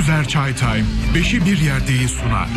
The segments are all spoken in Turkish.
Özer Çaytay, Beşi Bir Yerde'yi sunar.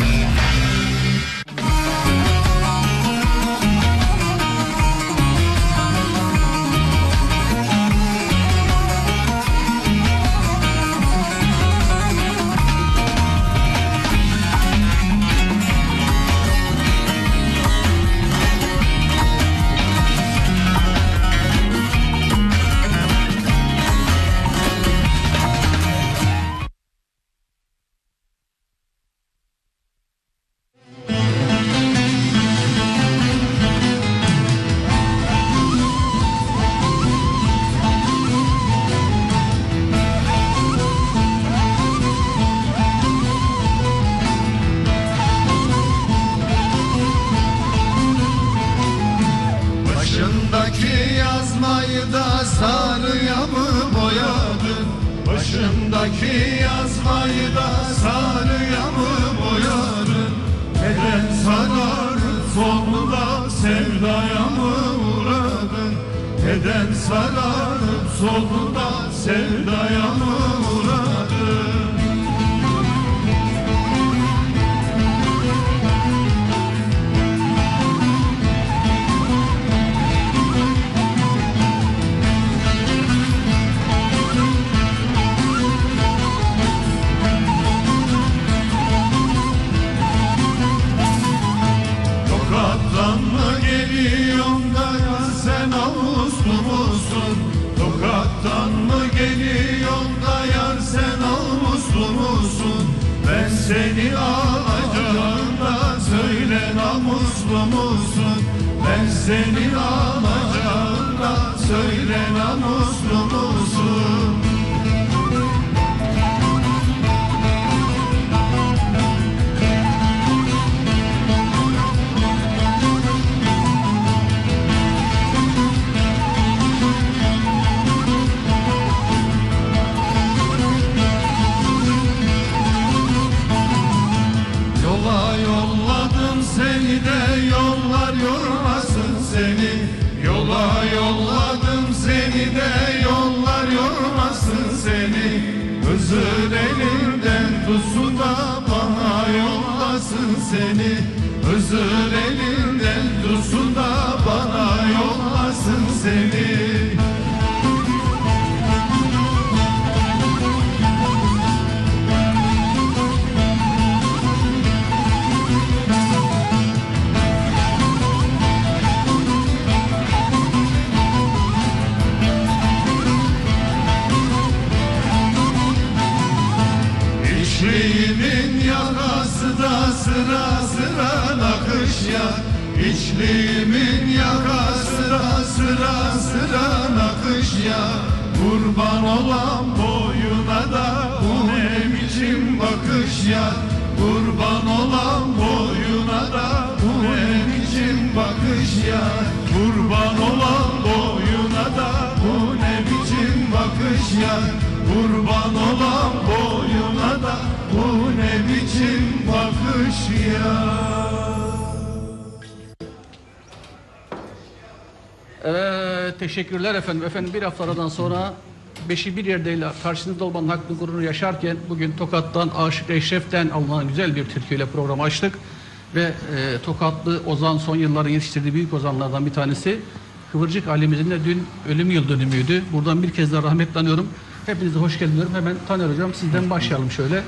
Teşekkürler efendim. Efendim bir hafta aradan sonra Beşi Bir Yerde'yle karşınızda olmanın hakkını gururunu yaşarken bugün Tokat'tan Aşık Eşref'ten alınan güzel bir türküyle programı açtık. Ve Tokatlı ozan son yılların yetiştirdiği büyük ozanlardan bir tanesi Kıvırcık Ali'mizin de dün ölüm yıl dönümüydü. Buradan bir kez daha rahmetle anıyorum. Hepinize hoş geldiniz diyorum. Hemen Taner Hocam sizden başlayalım şöyle.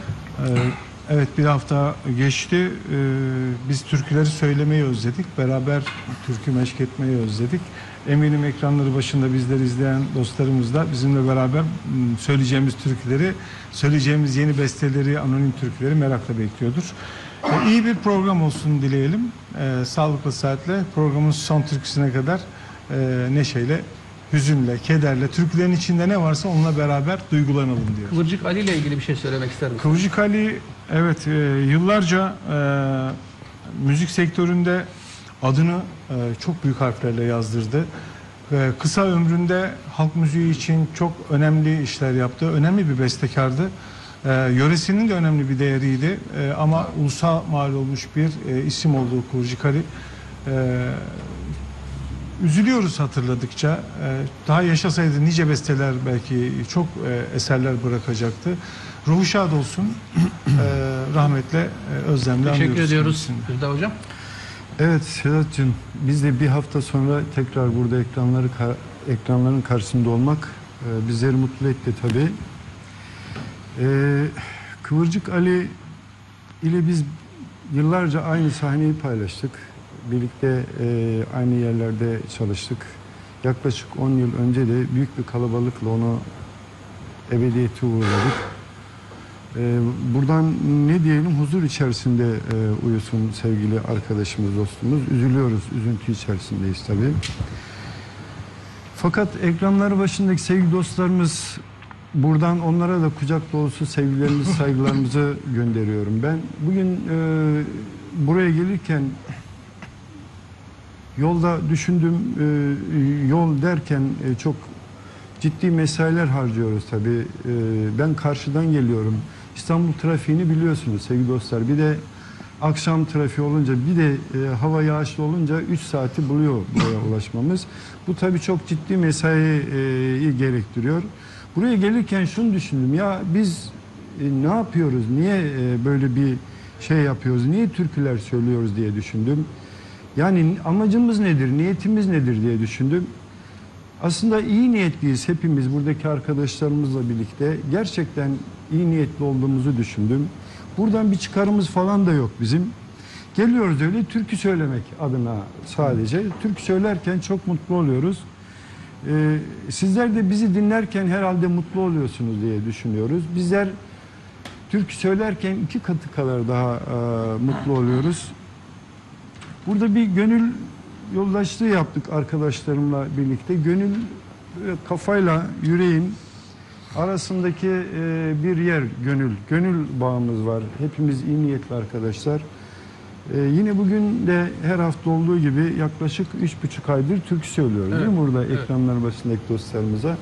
Evet, bir hafta geçti. Biz türküleri söylemeyi özledik. Beraber türkü meşk etmeyi özledik. Eminim ekranları başında bizleri izleyen dostlarımız da bizimle beraber söyleyeceğimiz türküleri, söyleyeceğimiz yeni besteleri, anonim türküleri merakla bekliyordur. İyi bir program olsun dileyelim. Sağlıklı saatle programın son türküsüne kadar neşeyle, hüzünle, kederle, türkülerin içinde ne varsa onunla beraber duygulanalım diyor. Kıvırcık Ali ile ilgili bir şey söylemek ister misiniz? Kıvırcık Ali, evet, yıllarca müzik sektöründe adını çok büyük harflerle yazdırdı. Kısa ömründe halk müziği için çok önemli işler yaptı. Önemli bir bestekardı. Yöresinin de önemli bir değeriydi. Ama ulusa mal olmuş bir isim olduğu Kıvırcık Ali. Üzülüyoruz hatırladıkça. Daha yaşasaydı nice besteler, belki çok eserler bırakacaktı. Ruhu şad olsun. Rahmetle Özlem'le Teşekkür anıyoruz ediyoruz kendisini. Hüda Hocam. Evet Sedat'cığım, biz de bir hafta sonra tekrar burada ekranların karşısında olmak bizleri mutlu etti tabii. Kıvırcık Ali ile biz yıllarca aynı sahneyi paylaştık. Birlikte aynı yerlerde çalıştık. Yaklaşık 10 yıl önce de büyük bir kalabalıkla onu ebediyete uğurladık. Buradan ne diyelim, huzur içerisinde uyusun sevgili arkadaşımız, dostumuz. Üzülüyoruz, üzüntü içerisindeyiz tabii. Fakat ekranları başındaki sevgili dostlarımız, buradan onlara da kucak dolusu sevgilerimizi, saygılarımızı gönderiyorum ben. Bugün buraya gelirken yolda düşündüm, yol derken çok ciddi mesailer harcıyoruz tabii. Ben karşıdan geliyorum. İstanbul trafiğini biliyorsunuz sevgili dostlar. Bir de akşam trafiği olunca, bir de hava yağışlı olunca 3 saati buluyor buraya ulaşmamız. Bu tabii çok ciddi mesaiyi gerektiriyor. Buraya gelirken şunu düşündüm. Ya biz ne yapıyoruz? Niye böyle bir şey yapıyoruz? Niye türküler söylüyoruz diye düşündüm. Yani amacımız nedir? Niyetimiz nedir diye düşündüm. Aslında iyi niyetliyiz hepimiz, buradaki arkadaşlarımızla birlikte. Gerçekten iyi niyetli olduğumuzu düşündüm. Buradan bir çıkarımız falan da yok bizim. Geliyoruz öyle türkü söylemek adına sadece. Türkü söylerken çok mutlu oluyoruz. Sizler de bizi dinlerken herhalde mutlu oluyorsunuz diye düşünüyoruz. Bizler türkü söylerken 2 katı kadar daha mutlu oluyoruz. Burada bir gönül yoldaşlığı yaptık arkadaşlarımla birlikte. Gönül, kafayla yüreğin arasındaki bir yer gönül. Gönül bağımız var. Hepimiz iyi niyetli arkadaşlar. Yine bugün de her hafta olduğu gibi yaklaşık 3,5 aydır türkü söylüyoruz, evet, değil mi burada evet, ekranlar başındaki dostlarımıza?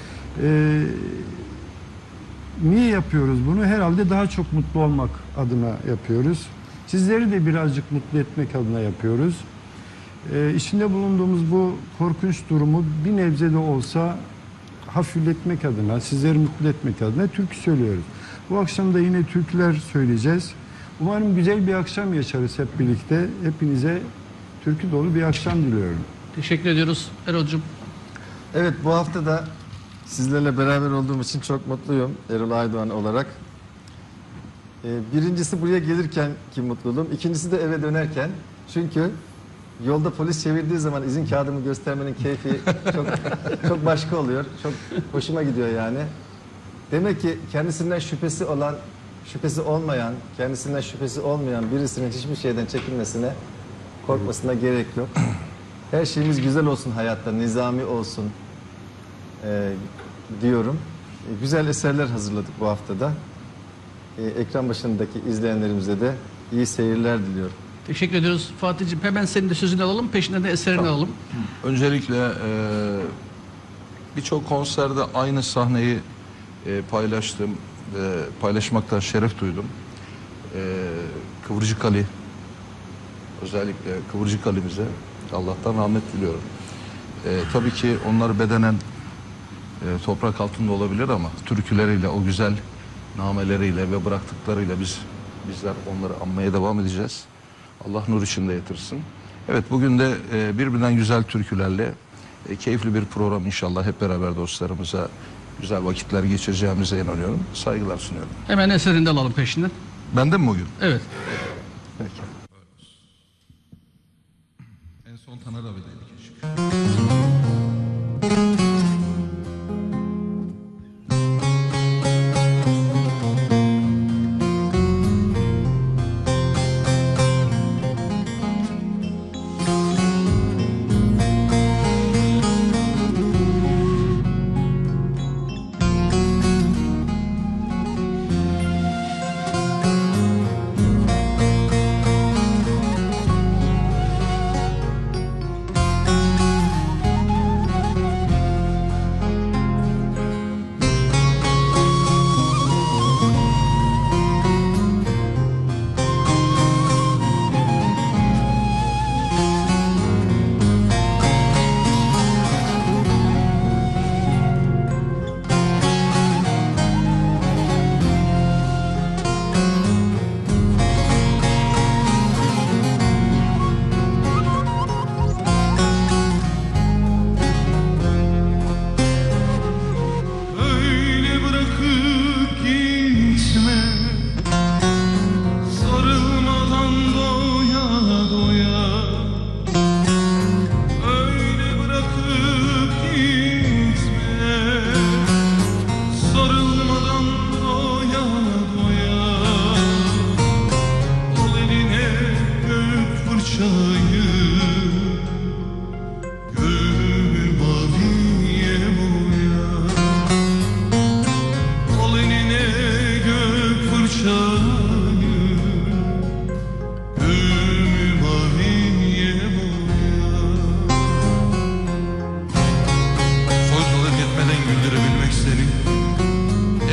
Niye yapıyoruz bunu? Herhalde daha çok mutlu olmak adına yapıyoruz. Sizleri de birazcık mutlu etmek adına yapıyoruz. İçinde bulunduğumuz bu korkunç durumu bir nebze de olsa hafifletmek adına, sizleri mutlu etmek adına türkü söylüyoruz. Bu akşam da yine türküler söyleyeceğiz. Umarım güzel bir akşam yaşarız hep birlikte. Hepinize türkü dolu bir akşam diliyorum. Teşekkür ediyoruz Erol'cum. Evet, bu hafta da sizlerle beraber olduğum için çok mutluyum Erol Aydoğan olarak. Birincisi buraya gelirken ki mutluluğum. İkincisi de eve dönerken. Çünkü yolda polis çevirdiği zaman izin kağıdımı göstermenin keyfi çok başka oluyor. Çok hoşuma gidiyor yani. Demek ki kendisinden şüphesi olmayan, kendisinden şüphesi olmayan birisinin hiçbir şeyden çekinmesine, korkmasına gerek yok. Her şeyimiz güzel olsun hayatta, nizami olsun diyorum. Güzel eserler hazırladık bu haftada. Ekran başındaki izleyenlerimize de iyi seyirler diliyorum. Teşekkür ediyoruz Fatih'ciğim. Hemen senin de sözünü alalım, peşinden de eserini alalım. Öncelikle birçok konserde aynı sahneyi paylaştım ve paylaşmaktan şeref duydum. Kıvırcık Ali, özellikle Kıvırcık Ali'mize Allah'tan rahmet diliyorum. Tabii ki onlar bedenen toprak altında olabilir ama türküleriyle, o güzel nameleriyle ve bıraktıklarıyla bizler onları anmaya devam edeceğiz. Allah nur içinde yatırsın. Evet, bugün de birbirinden güzel türkülerle keyifli bir program inşallah hep beraber dostlarımıza güzel vakitler geçireceğimize inanıyorum. Saygılar sunuyorum. Hemen eserini de alalım peşinden. Benden mi bugün? Evet. Peki. En son Taner abi'deydi keşke.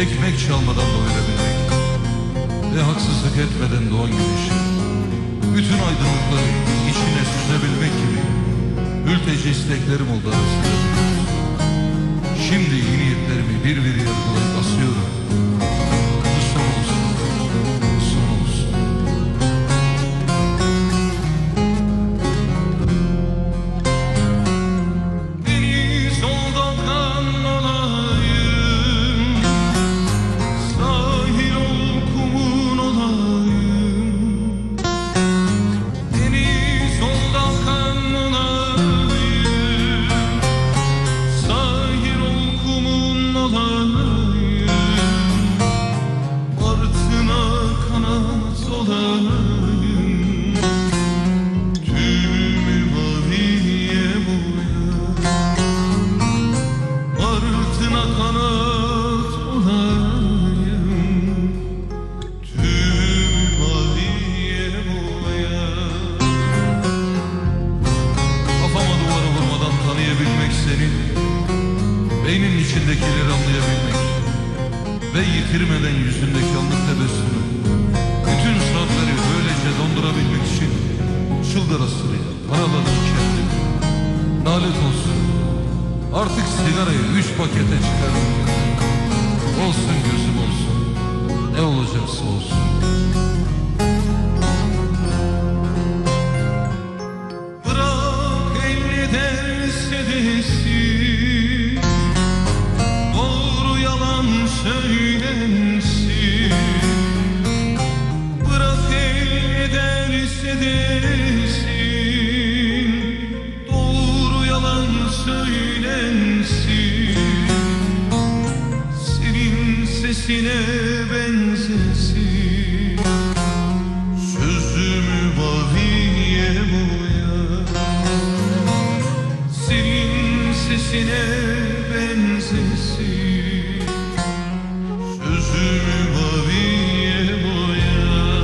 ekmek çalmadan doyurabilmek ve haksızlık etmeden doğan güneşi, bütün aydınlıkları içine süzebilmek gibi mülteci isteklerim oldu arasında. Şimdi iyi niyetlerimi bir bir yargılayıp asıyorum. Bu son olsun, son olsun. Deniz oldan olayım, sahil ol kumun olayım. Deniz oldan olayım, sahil ol kumun olayım. Martına kanat olayım, tümü maviye boya. Martına kanat olayım, tümü maviye boya. Kafama duvara vurmadan tanıyabilmek seni, beynin içindekileri anlayabilmek ve yitirmeden yüzündeki anlık tebessümü, bütün saatleri böylece dondurabilmek için çıldırasıya paraladım kendimi. Lanet olsun, artık sigarayı 3 pakete çıkardım. Olsun gözüm olsun, ne olacaksa olsun. Bırak elini derse desin, doğru yalan söylensin. Bırak elini derse desin, doğru yalan söylensin. Senin sesine benzesin, sözümü maviye boya. Senin sesine benzesin, sözümü maviye boya.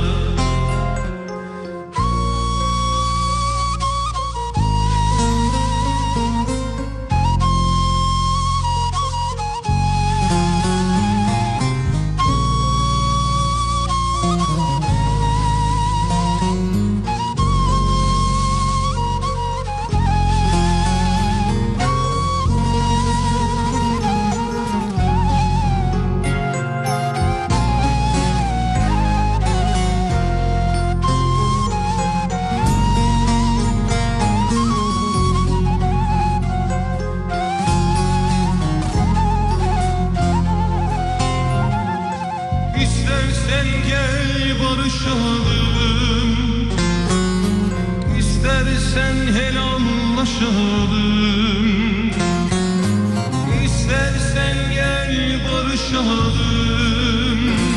İstersen gel barışalım, İstersen helallaşalım. İstersen gel barışalım,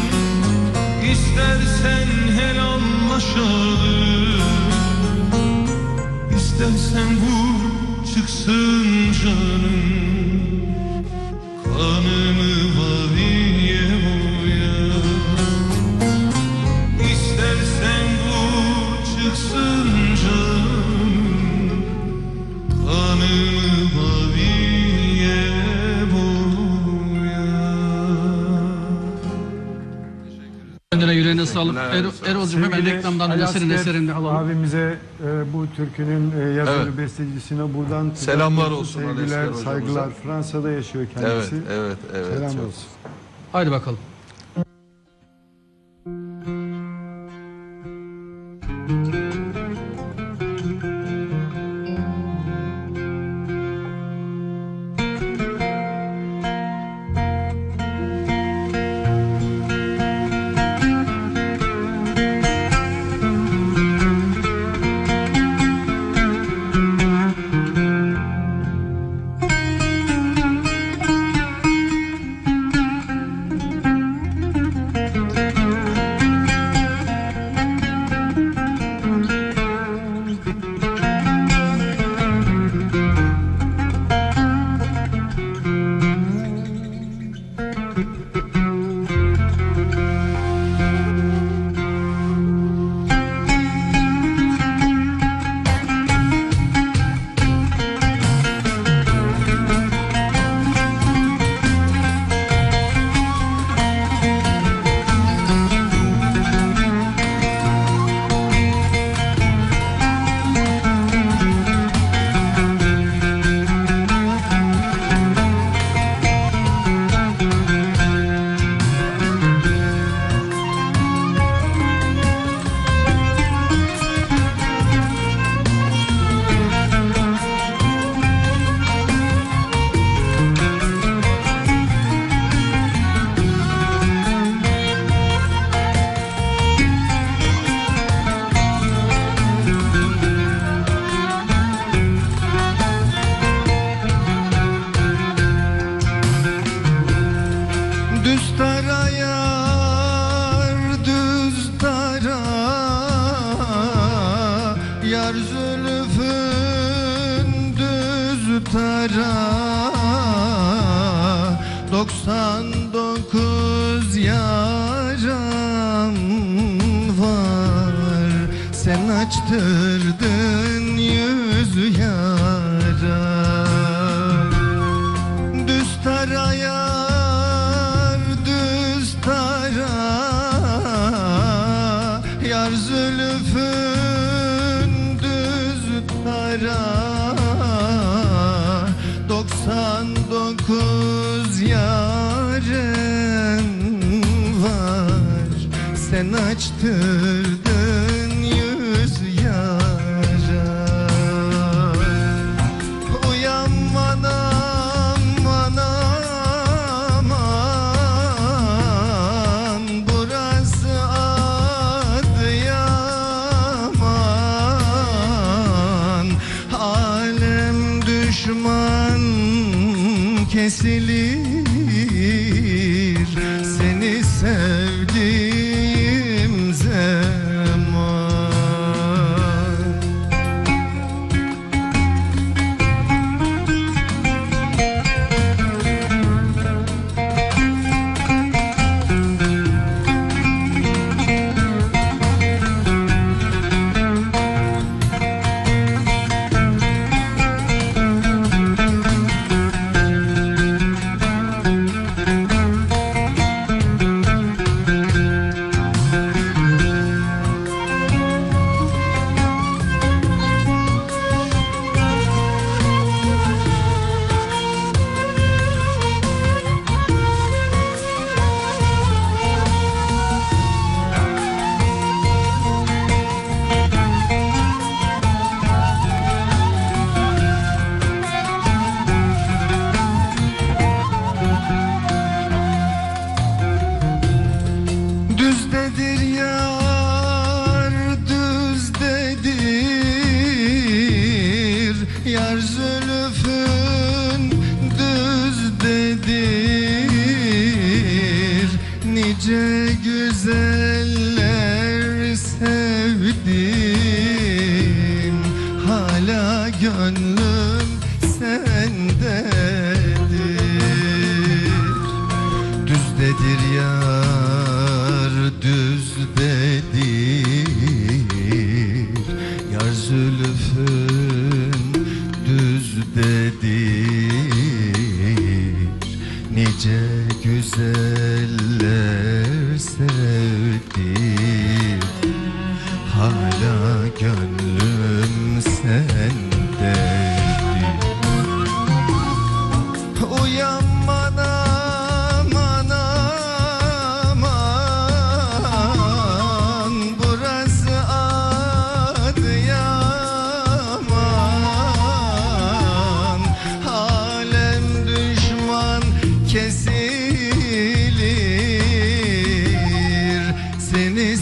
İstersen helallaşalım. İstersen vur çıksın canım, kanımı maviye boya. İstersen vur çıksın canım, kanımı maviye boya. Kendine yüreğine sağlık. Erol'cum hemen Sevgili reklamdan önce Ali senin Asker eserini alalım. abimize bu türkünün yazarı Evet. bestecisine buradan Selamlar olsun Ali sevgiler, Asker hocamıza. saygılar. Fransa'da yaşıyor kendisi. Evet. Selam Çok- olsun. Haydi bakalım. 99 yaram var, sen açtırdın 100 yara. Düz tara yar, düz tara, yar zülfün düz tara. 99 yarın var, sen açtırdın 100 yara. Uyanman aman aman, burası Adıyaman. Alem düşman kesilir, seni sevdiğim zaman. Düzdedir yar, düzdedir, yar zülfün düzdedir. Nice güzeller sevdim, hala gönlüm sendedir. Düzdedir yar, düzdedir, yar zülfün düzdedir. Nice güzeller sevdim, hala gönlüm sendedir. Uyanman aman aman, burası Adıyaman. Alem düşman kesilir, seni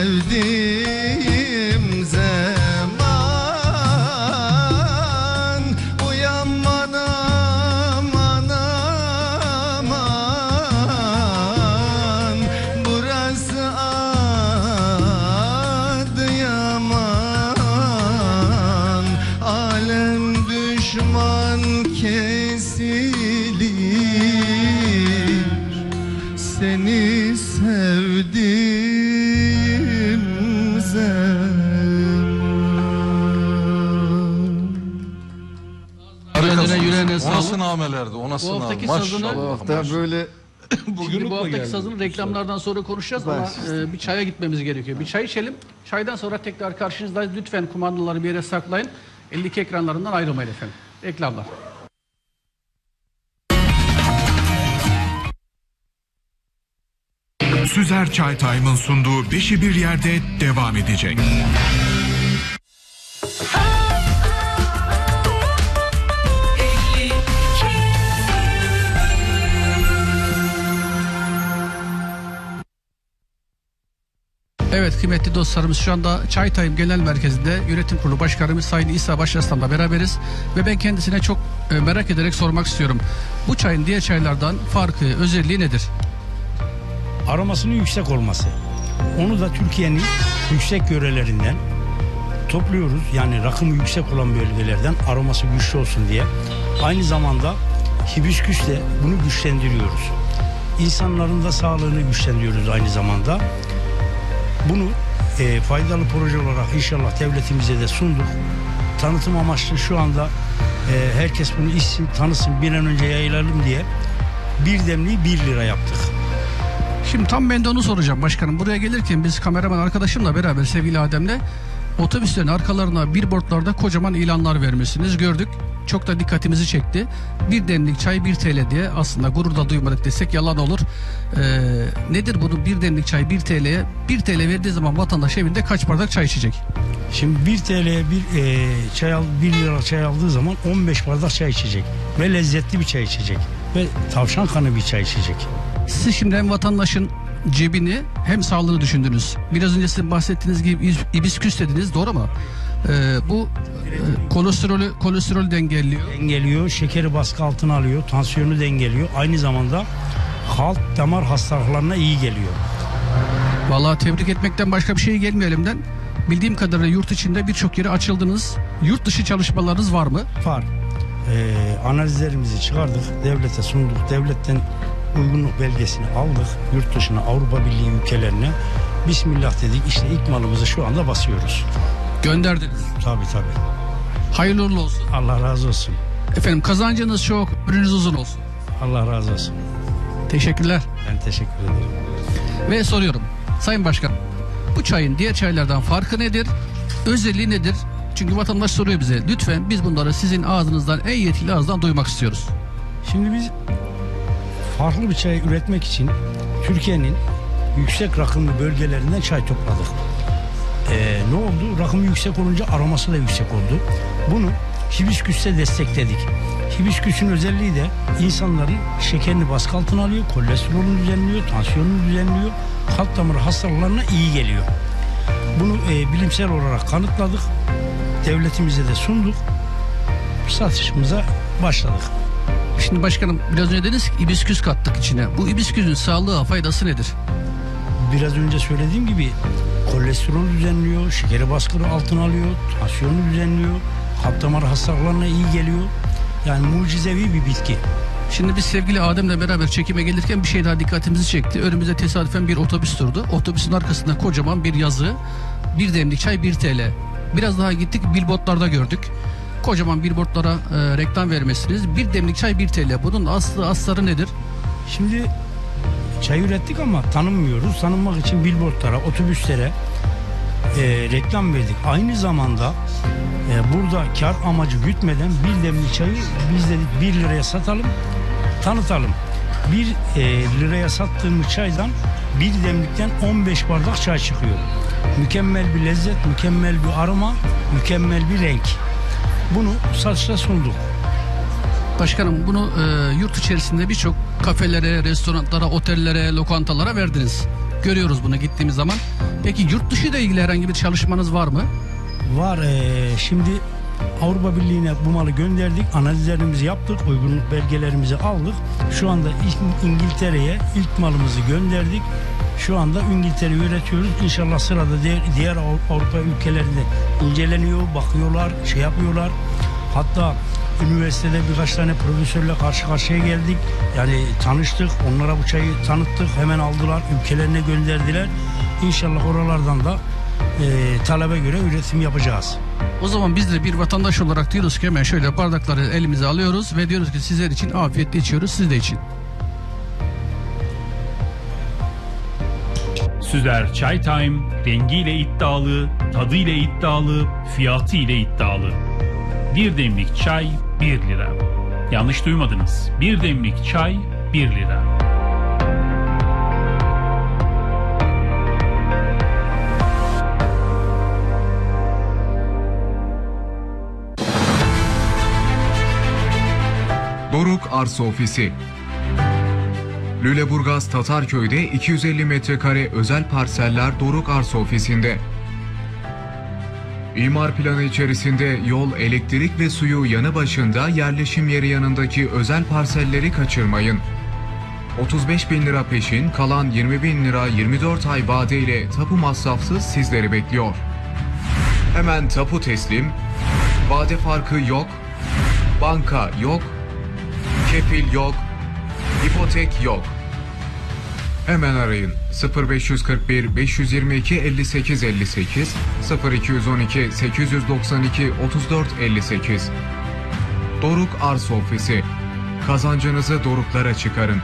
sevdiğim zaman. Uyanman aman aman, burası Adıyaman. Alem düşman kesilir, seni sevdiğim zaman. Kendine yüreğine O sağlık. nasıl namelerdi? O nasıl Bu name? haftaki Maşallah. sazını- Hatta böyle Şimdi bu haftaki sazını reklamlardan sonra konuşacağız ama bir çaya gitmemiz gerekiyor. Bir çay içelim. Çaydan sonra tekrar karşınızdayız. Lütfen kumandaları bir yere saklayın. 52 ekranlarından ayrılmayın efendim. Reklamlar. Süzer Çay Time'ın sunduğu Beşi Bir Yerde devam edecek. Evet kıymetli dostlarımız, şu anda Çay Time Genel Merkezi'nde Yönetim Kurulu Başkanımız Sayın İsa Başarslan'la beraberiz. Ve ben kendisine çok merak ederek sormak istiyorum. Bu çayın diğer çaylardan farkı, özelliği nedir? Aromasının yüksek olması. Onu da Türkiye'nin yüksek yörelerinden topluyoruz. Yani rakımı yüksek olan bölgelerden aroması güçlü olsun diye. Aynı zamanda hibisküsle bunu güçlendiriyoruz. İnsanların da sağlığını güçlendiriyoruz aynı zamanda. Bunu faydalı proje olarak inşallah devletimize de sunduk. Tanıtım amaçlı şu anda herkes bunu içsin, tanısın, bir an önce yayılalım diye bir demliği 1 lira yaptık. Şimdi tam ben de onu soracağım başkanım. Buraya gelirken biz kameraman arkadaşımla beraber sevgili Adem'le otobüslerin arkalarına billboardlarda kocaman ilanlar vermişsiniz. Gördük. Çok da dikkatimizi çekti. Bir demlik çay 1 TL diye, aslında gurur da duymadık desek yalan olur. Nedir bunu, bir demlik çay 1 TL'ye 1 TL verdiği zaman vatandaş evinde kaç bardak çay içecek? Şimdi 1 TL'ye 1 lira çay aldığı zaman 15 bardak çay içecek. Ve lezzetli bir çay içecek. Ve tavşan kanı bir çay içecek. Siz şimdi hem vatandaşın cebini hem sağlığını düşündünüz. Biraz önce sizin bahsettiğiniz gibi ibisküs dediniz, doğru mu? Bu kolesterolü dengeliyor. Şekeri baskı altına alıyor, tansiyonu dengeliyor. Aynı zamanda kalp damar hastalıklarına iyi geliyor. Vallahi tebrik etmekten başka bir şey gelmiyor elimden. Bildiğim kadarıyla yurt içinde birçok yere açıldınız. Yurt dışı çalışmalarınız var mı? Var. Analizlerimizi çıkardık, devlete sunduk. Devletten uygunluk belgesini aldık. Yurt dışına, Avrupa Birliği ülkelerine. Bismillah dedik, işte ilk malımızı şu anda basıyoruz. Gönderdiniz. Tabii. Hayırlı uğurlu olsun. Allah razı olsun. Efendim kazancınız çok, ömrünüz uzun olsun. Allah razı olsun. Teşekkürler. Ben teşekkür ederim. Ve soruyorum. Sayın Başkanım, bu çayın diğer çaylardan farkı nedir? Özelliği nedir? Çünkü vatandaş soruyor bize. Lütfen biz bunları sizin ağzınızdan, en yetkili ağızdan duymak istiyoruz. Şimdi biz farklı bir çay üretmek için Türkiye'nin yüksek rakımlı bölgelerinden çay topladık. Ne oldu? Rakımı yüksek olunca aroması da yüksek oldu. Bunu hibisküsle destekledik. Hibisküsün özelliği de insanların şekerini baskı altına alıyor, kolesterolünü düzenliyor, tansiyonunu düzenliyor, kalp damarı hastalıklarına iyi geliyor. Bunu bilimsel olarak kanıtladık. Devletimize de sunduk. Satışımıza başladık. Şimdi başkanım biraz önce dediniz ki ibisküs kattık içine. Bu ibisküsün sağlığa faydası nedir? Biraz önce söylediğim gibi kolesterol düzenliyor, şekeri baskını altına alıyor, tansiyonu düzenliyor, kalp damar hastalıklarına iyi geliyor. Yani mucizevi bir bitki. Şimdi biz sevgili Adem'le beraber çekime gelirken bir şey daha dikkatimizi çekti. Önümüzde tesadüfen bir otobüs durdu. Otobüsün arkasında kocaman bir yazı. Bir demlik çay 1 TL. Biraz daha gittik, billboardlarda gördük. Kocaman billboardlara reklam vermesiniz. Bir demlik çay 1 TL. Bunun asları nedir? Şimdi çay ürettik ama tanınmıyoruz. Tanınmak için billboardlara, otobüslere reklam verdik. Aynı zamanda burada kar amacı gütmeden bir demlik çayı biz dedik 1 liraya satalım, tanıtalım. 1 liraya sattığımız çaydan bir demlikten 15 bardak çay çıkıyor. Mükemmel bir lezzet, mükemmel bir aroma, mükemmel bir renk. Bunu satışa sunduk. Başkanım bunu yurt içerisinde birçok kafelere, restoranlara, otellere, lokantalara verdiniz. Görüyoruz bunu gittiğimiz zaman. Peki yurt dışı ile ilgili herhangi bir çalışmanız var mı? Var. Şimdi Avrupa Birliği'ne bu malı gönderdik. Analizlerimizi yaptık. Uygunluk belgelerimizi aldık. Şu anda İngiltere'ye ilk malımızı gönderdik. Şu anda İngiltere'yi üretiyoruz. İnşallah sırada diğer Avrupa ülkelerinde inceleniyor, bakıyorlar, şey yapıyorlar. Hatta üniversitede birkaç tane profesörle karşı karşıya geldik. Yani tanıştık, onlara bu çayı tanıttık. Hemen aldılar, ülkelerine gönderdiler. İnşallah oralardan da talebe göre üretim yapacağız. O zaman biz de bir vatandaş olarak diyoruz ki hemen şöyle bardakları elimize alıyoruz ve diyoruz ki sizler için afiyetle içiyoruz, siz de için. Süzer Çay Time rengiyle iddialı, tadıyla iddialı, fiyatıyla iddialı. Bir demlik çay 1 lira. Yanlış duymadınız. Bir demlik çay 1 lira. Doruk Arsa Ofisi. Lüleburgaz Tatarköy'de 250 metrekare özel parseller Doruk Arsa Ofisi'nde. İmar planı içerisinde yol, elektrik ve suyu yanı başında yerleşim yeri yanındaki özel parselleri kaçırmayın. 35.000 lira peşin, kalan 20.000 lira 24 ay vadeyle tapu masrafsız sizleri bekliyor. Hemen tapu teslim, vade farkı yok, banka yok, Kefil yok, ipotek yok. Hemen arayın 0541 522 58 58 0212 892 34 58. Doruk Arsa Ofisi. Kazancınızı doruklara çıkarın.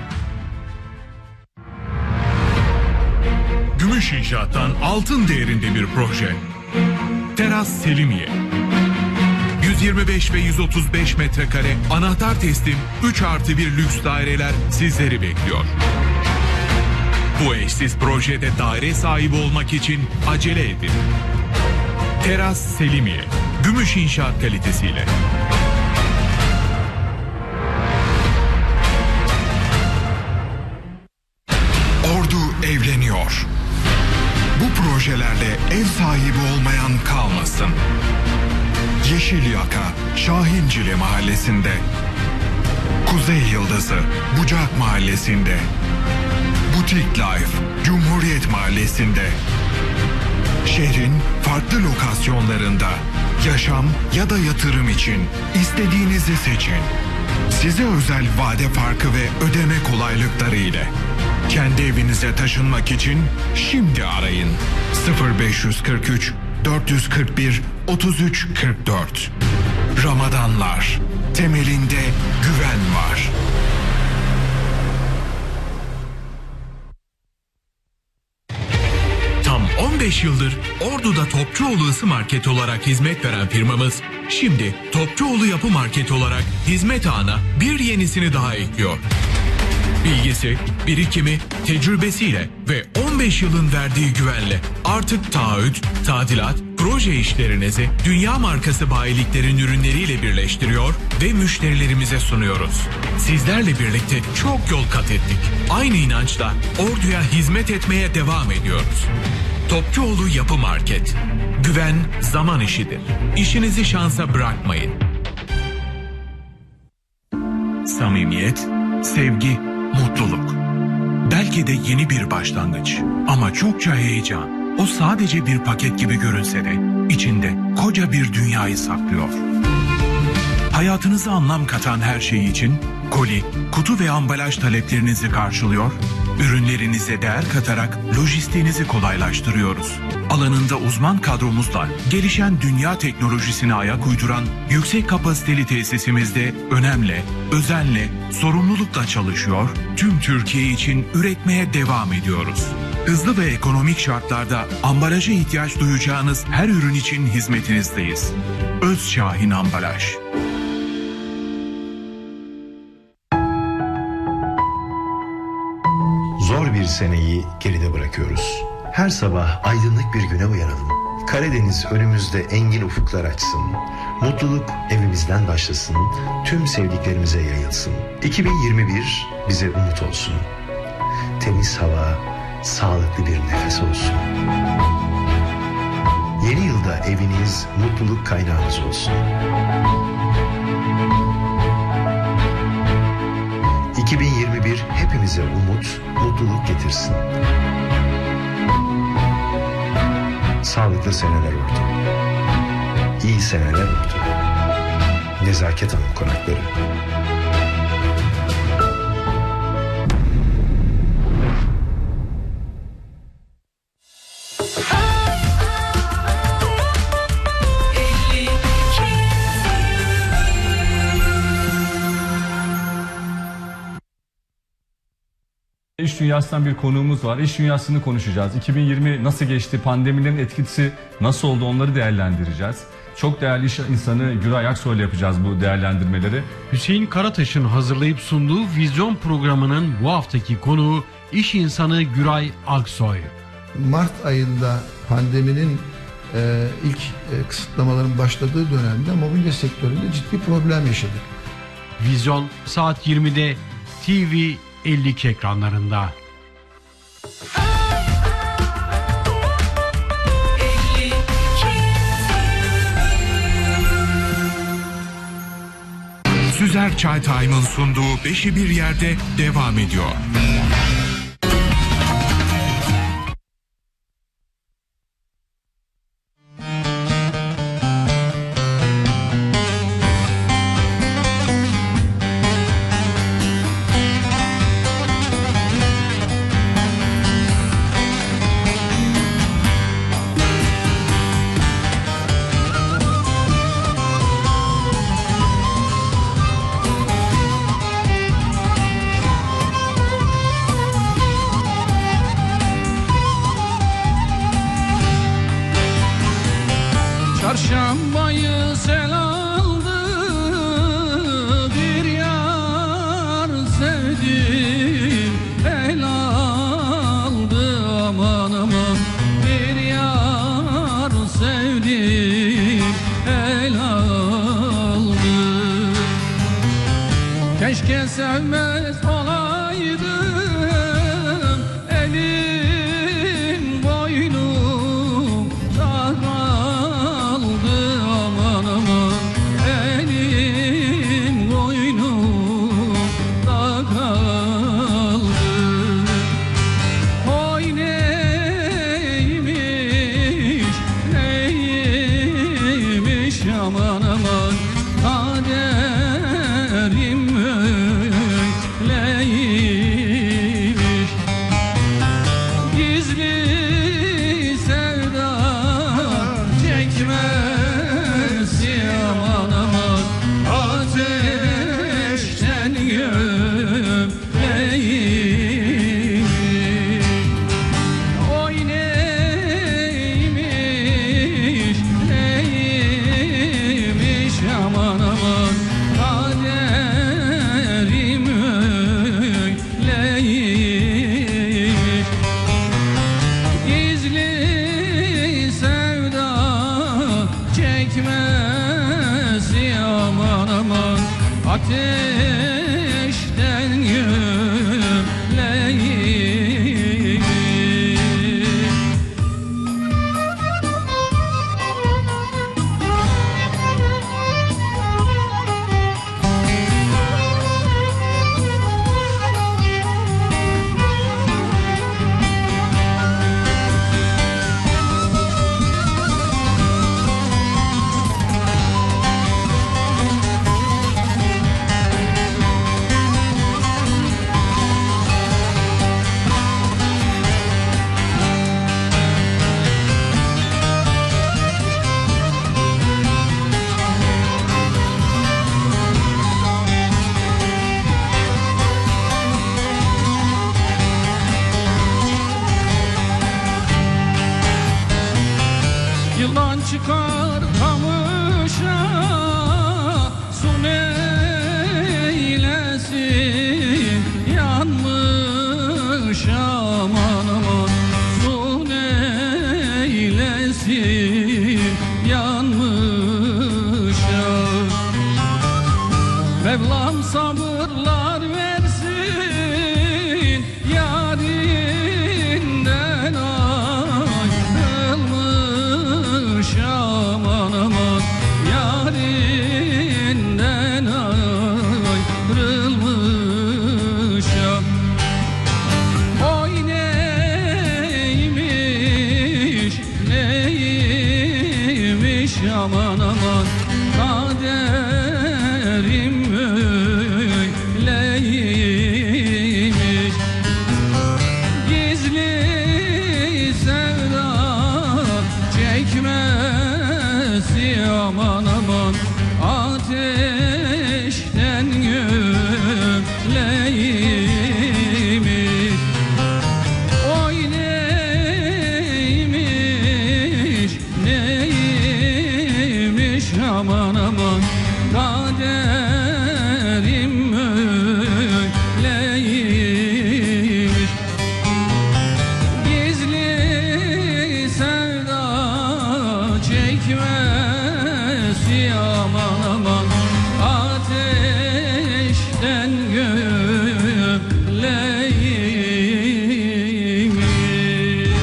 Gümüş İnşaat'tan altın değerinde bir proje. Teras Selimiye. 125 ve 135 metrekare anahtar teslim 3+1 lüks daireler sizleri bekliyor. Bu eşsiz projede daire sahibi olmak için acele edin. Teras Selimiye. Gümüş İnşaat kalitesiyle. Ordu evleniyor. Bu projelerle ev sahibi olmayan kalmasın. Yeşilyaka, Şahincili Mahallesi'nde. Kuzey Yıldızı, Bucak Mahallesi'nde. Butik Life, Cumhuriyet Mahallesi'nde. Şehrin farklı lokasyonlarında yaşam ya da yatırım için istediğinizi seçin. Size özel vade farkı ve ödeme kolaylıkları ile. Kendi evinize taşınmak için şimdi arayın. 0543 441 33 44. Ramadanlar. Temelinde güven var. Tam 15 yıldır Ordu'da Topçuoğlu Isı Market olarak hizmet veren firmamız, şimdi Topçuoğlu Yapı Market olarak hizmet ağına bir yenisini daha ekliyor. Bilgisi, birikimi, tecrübesiyle ve 15 yılın verdiği güvenle artık taahhüt, tadilat, proje işlerinizi dünya markası bayiliklerin ürünleriyle birleştiriyor ve müşterilerimize sunuyoruz. Sizlerle birlikte çok yol kat ettik. Aynı inançla Ordu'ya hizmet etmeye devam ediyoruz. Topçuoğlu Yapı Market. Güven zaman işidir. İşinizi şansa bırakmayın. Samimiyet, sevgi, mutluluk. Belki de yeni bir başlangıç ama çokça heyecan. O sadece bir paket gibi görünse de içinde koca bir dünyayı saklıyor. Hayatınıza anlam katan her şey için koli, kutu ve ambalaj taleplerinizi karşılıyor, ürünlerinize değer katarak lojistiğinizi kolaylaştırıyoruz. Alanında uzman kadromuzla gelişen dünya teknolojisine ayak uyduran yüksek kapasiteli tesisimizde önemli, özenle, sorumlulukla çalışıyor, tüm Türkiye için üretmeye devam ediyoruz. Hızlı ve ekonomik şartlarda ambalaja ihtiyaç duyacağınız her ürün için hizmetinizdeyiz. Özşahin Ambalaj. Zor bir seneyi geride bırakıyoruz. Her sabah aydınlık bir güne uyanalım. Karadeniz önümüzde engin ufuklar açsın. Mutluluk evimizden başlasın. Tüm sevdiklerimize yayılsın. 2021 bize umut olsun. Temiz hava, sağlıklı bir nefes olsun. Yeni yılda eviniz mutluluk kaynağınız olsun. 2021 hepimize umut, mutluluk getirsin. Sağlıklı seneler Ordu. İyi seneler Ordu. Nezaket Hanım Konakları. İş dünyasından bir konuğumuz var. İş dünyasını konuşacağız. 2020 nasıl geçti? Pandemilerin etkisi nasıl oldu? Onları değerlendireceğiz. Çok değerli iş insanı Güray Aksoy ile yapacağız bu değerlendirmeleri. Hüseyin Karataş'ın hazırlayıp sunduğu Vizyon programının bu haftaki konuğu iş insanı Güray Aksoy. Mart ayında pandeminin ilk kısıtlamaların başladığı dönemde mobilya sektöründe ciddi problem yaşadık. Vizyon saat 20'de TV 52 ekranlarında. Süzer Çay Time'ın sunduğu Beşi Bir Yerde devam ediyor. Keşke sevmez olaydım, elim boynum daraldı aman aman, elim boynum daraldı. Oy neymiş neymiş aman aman, kaderim öyleymiş. Gizli sevda çekmesi aman aman, ateşten gömleymiş. Oy neymiş neymiş aman aman, kaderim öyleymiş. Gizli sevda çekmesi aman aman, ateşten gömleymiş. Yılan çıkar kamışa, su neylesin, yanmış aman aman, su neylesin, yanmış. Mevlam sabırlar versin, yarinden ayrılmış aman aman, yarinden ayrılmış. Oy neymiş neymiş aman aman, kaderim öyleymiş. Gizli sevda çekmesi aman aman, ateşten gömleymiş. Oy neymiş neymiş aman aman, kaderim öyleymiş. Gizli sevda çekmesi aman aman, ateşten gömleymiş.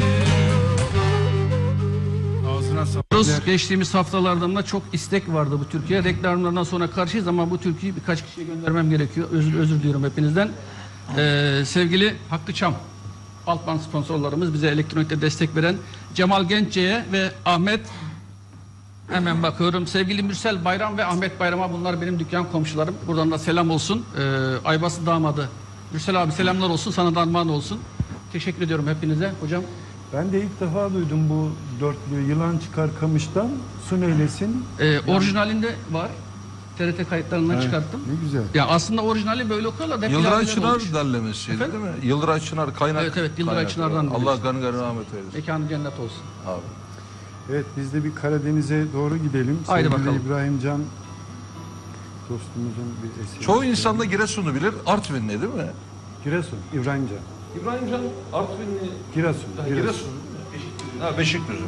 Ağzına sağlık. Geçtiğimiz haftalardan çok istek vardı bu Türkiye. Reklamlardan sonra karşıyız ama bu türküyü birkaç kişiye göndermem gerekiyor. Özür diliyorum hepinizden. Sevgili Hakkı Çam, Altman sponsorlarımız, bize elektronikte destek veren Cemal Gençce'ye ve Ahmet, hemen bakıyorum, sevgili Mürsel Bayram ve Ahmet Bayram'a, bunlar benim dükkan komşularım. Buradan da selam olsun. Aybası damadı Mürsel abi, selamlar olsun, sana da armağan olsun. Teşekkür ediyorum hepinize hocam. Ben de ilk defa duydum bu dörtlüğü. Yılan çıkar kamıştan, su neylesin. Orijinalinde var. TRT kayıtlarından Evet, çıkarttım. ne güzel. Ya aslında orijinali böyle okuyorlar. Yıldıray Çınar derlemesiydi değil mi? Yıldıray Çınar kaynak. Evet, Yıldıray Çınar'dan. Allah gani gani rahmet eylesin. Mekanı cennet olsun. Abi. Evet, biz de bir Karadeniz'e doğru gidelim. Haydi Sevgili bakalım. İbrahim Can dostumuzun bir eseri. Çoğu insan da Giresun'u bilir, Artvinli değil mi? Giresun, İbrahim Can. İbrahim Can Artvinli. Giresun. Giresun. Ha, Beşikdüzü.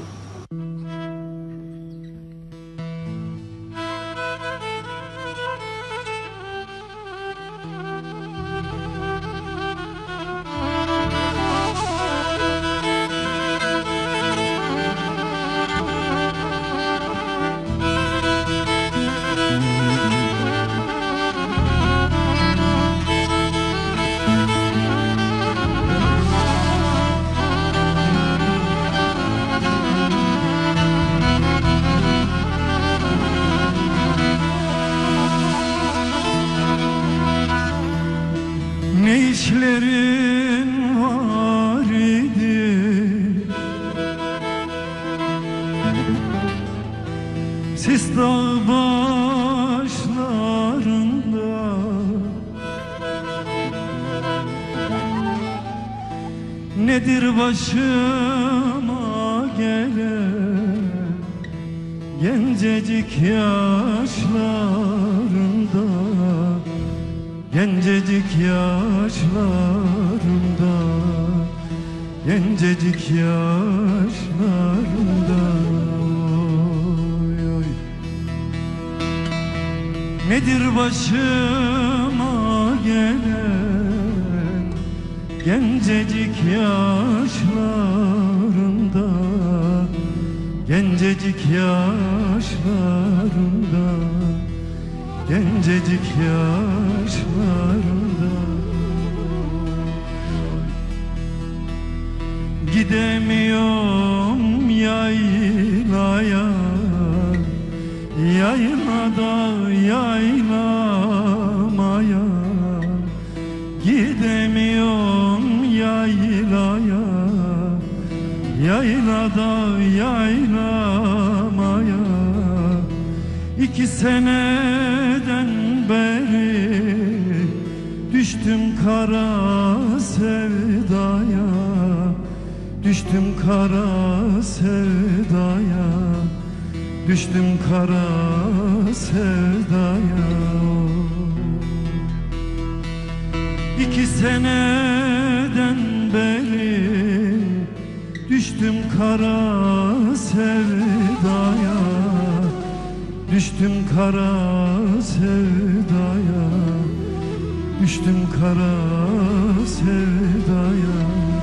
Ne işlerin var idi, Sis dağ başlarında, nedir başıma gelen gencecik yaşlarımda, gencecik yaşlarımda, gencecik yaşlarımda. Oy, oy. Nedir başıma gelen gencecik yaşlarımda, gencecik yaşlarımda, gencecik yaşlarımda. Gidemiyorum yaylaya, yaylada yaylamaya. Gidemiyorum yaylaya, yaylada yaylamaya. 2 seneden beri düştüm kara sevdaya, düştüm kara sevdaya, düştüm kara sevdaya. 2 seneden beri düştüm kara sevdaya, düştüm kara sevdaya, düştüm kara sevdaya.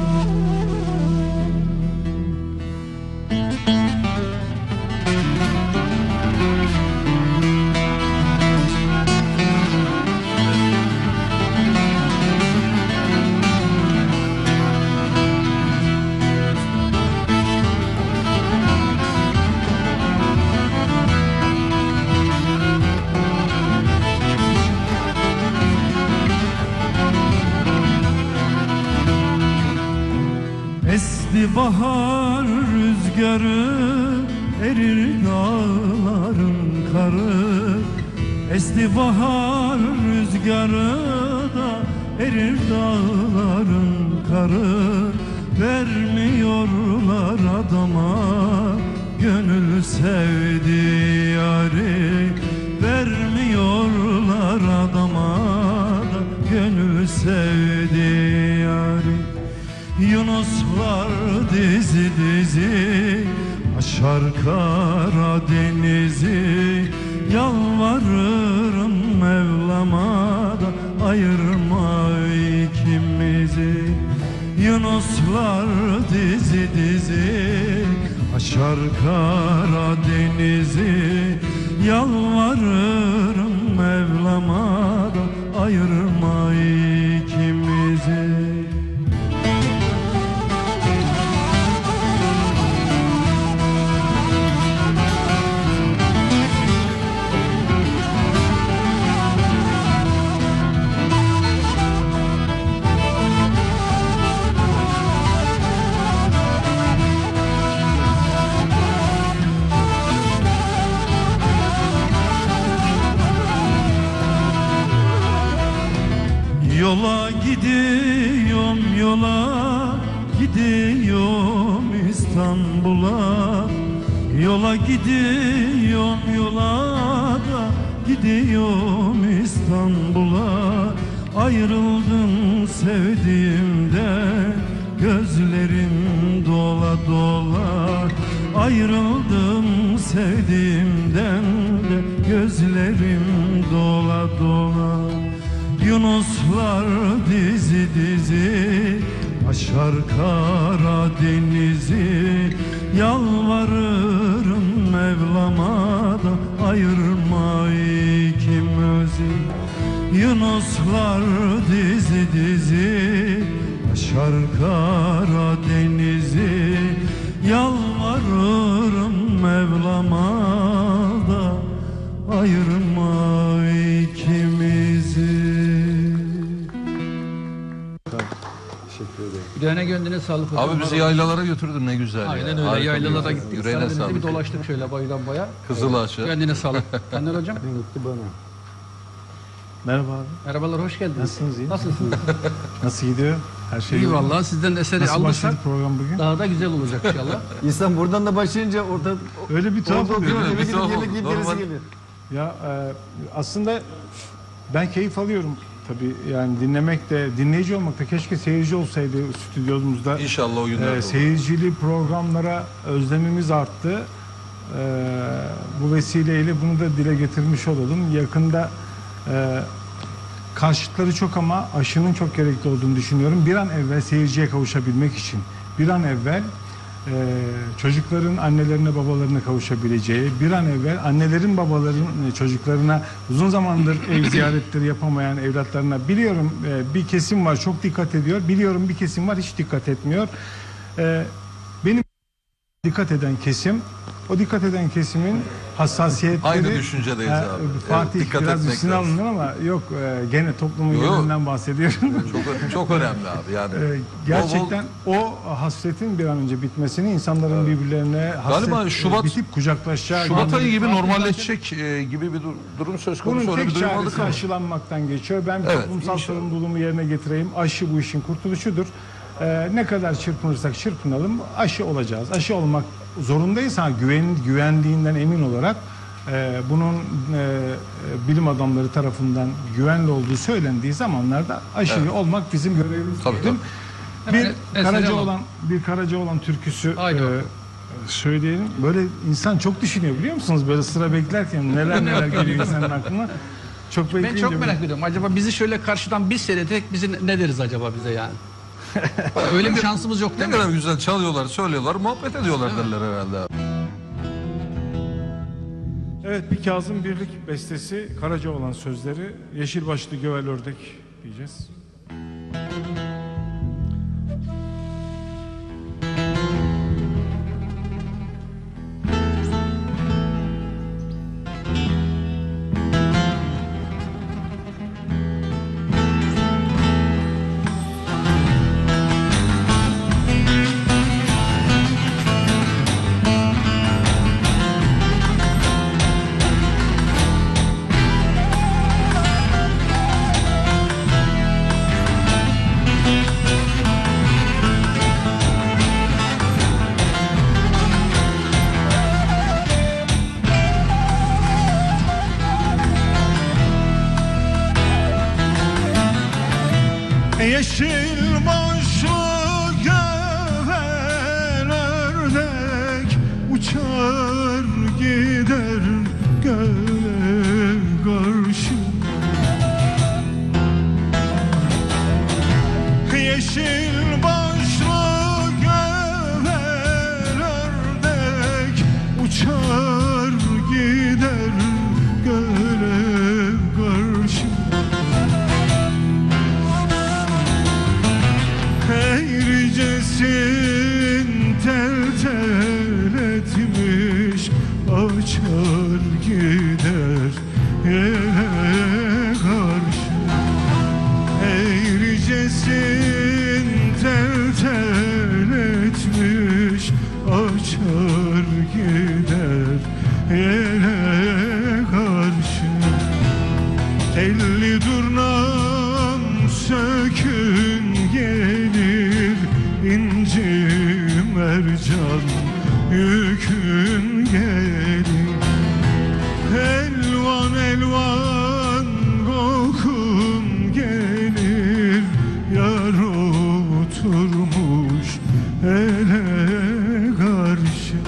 Esti bahar rüzgarı, erir dağların karı. Esti bahar rüzgarı da erir dağların karı. Vermiyorlar adama gönül sevdi yari, vermiyorlar adama da gönül sevdi yari. Yunuslar dizi dizi aşar Karadeniz'i, yalvarırım Mevlam'a da ayırma ikimizi. Yunuslar dizi dizi aşar Karadeniz'i, yalvarırım Mevlam'a da ayırma ikimizi. Yola gidiyorum, yola gidiyorum İstanbul'a. Yola gidiyorum, yola da gidiyorum İstanbul'a. Ayrıldım sevdiğimden, gözlerim dola dola. Ayrıldım sevdiğimden de gözlerim dola dola. Yunuslar dizi dizi aşar Karadeniz'i, yalvarırım Mevlam'a da ayırma ikimizi. Yunuslar dizi dizi aşar Karadeniz'i, yalvarırım Mevlam'a da ayırma ikimizi. Yüreğine gönlüne sağlık hocam. Abi bizi yaylalara götürdün ne güzel. Aynen ya. öyle. Harika Yaylalara bir- gittik. Yüreğine Karadeniz'de sağlık. bir dolaştık şöyle baydan baya. Kızılaşı. Kendine sağlık. Taner hocam. Merhaba abi. Merhabalar, hoş geldiniz. Nasılsınız, iyi? Nasılsınız? Nasıl gidiyor? Her şey İyi yolunda mı? vallahi, sizden eseri Nasıl alırsak başladı program bugün? daha da güzel olacak inşallah. İnsan buradan da başlayınca orada Öyle bir tuhaf orada oluyor. oturuyor, eve Bir gidip tuhaf yemek oldu. yiyip Normal. gerisi geliyor. Ya aslında ben keyif alıyorum tabii, yani dinlemek de, dinleyici olmak da, keşke seyirci olsaydı stüdyomuzda. İnşallah o günler de olur. Seyircili programlara özlemimiz arttı. Bu vesileyle bunu da dile getirmiş olalım. Yakında karşıtları çok ama aşının çok gerekli olduğunu düşünüyorum. Bir an evvel seyirciye kavuşabilmek için. Bir an evvel çocukların annelerine babalarına kavuşabileceği, bir an evvel annelerin babaların çocuklarına uzun zamandır ev ziyaretleri yapamayan evlatlarına, biliyorum bir kesim var çok dikkat ediyor, biliyorum bir kesim var hiç dikkat etmiyor. Benim dikkat eden kesim, o dikkat eden kesimin hassasiyetleri... Aynı düşüncedeyiz abi. Fatih Evet, dikkat biraz etmek üstüne lazım. alınır ama yok, gene toplumun Yok. genelinden bahsediyorum. Çok önemli abi yani. Gerçekten o hasretin bir an önce bitmesini, insanların birbirlerine Galiba hasret bitip kucaklaşacağı... Şubat ayı gibi Fatih normalleşecek gibi bir durum söz konusu. bunun Öyle tek bir duyum aldık çaresi ama. aşılanmaktan geçiyor. Ben Evet, toplumsal inşallah. sorumluluğumu yerine getireyim. Aşı bu işin kurtuluşudur. Ne kadar çırpınırsak çırpınalım aşı olacağız. Aşı olmak zorundayız. Güvendiğinden emin olarak bunun bilim adamları tarafından güvenli olduğu söylendiği zamanlarda aşıyı olmak bizim görevimiz. Tabii, Dedim. Bir Mesela Karacaoğlan türküsü Haydi bakalım. söyleyelim. Böyle insan çok düşünüyor biliyor musunuz? Böyle sıra beklerken neler geliyor insanın aklına. Çok Ben bekleyince çok merak ediyorum. Acaba bizi şöyle karşıdan biz seyredecek, bizi ne deriz acaba bize yani? Öyle bir şansımız yok Ne değil mi? kadar güzel çalıyorlar, söylüyorlar, muhabbet ediyorlar derler herhalde abi. Evet, bir Kazım Birlik bestesi, Karacaoğlan sözleri, Yeşil başlı gövel ördek diyeceğiz. Yeşil başlı gövel ördek uçar gider göle karşı. Yeşil başlı gövel ördek uçar gider göle karşı. Eğricesin tel tel etmiş açar gider yere karşı. Eğricesin tel tel etmiş açar gider yere karşı. Telli durnam sökün gelir, inci mercan yükün gelir. Elvan elvan kokun gelir, yar oturmuş ele karşı.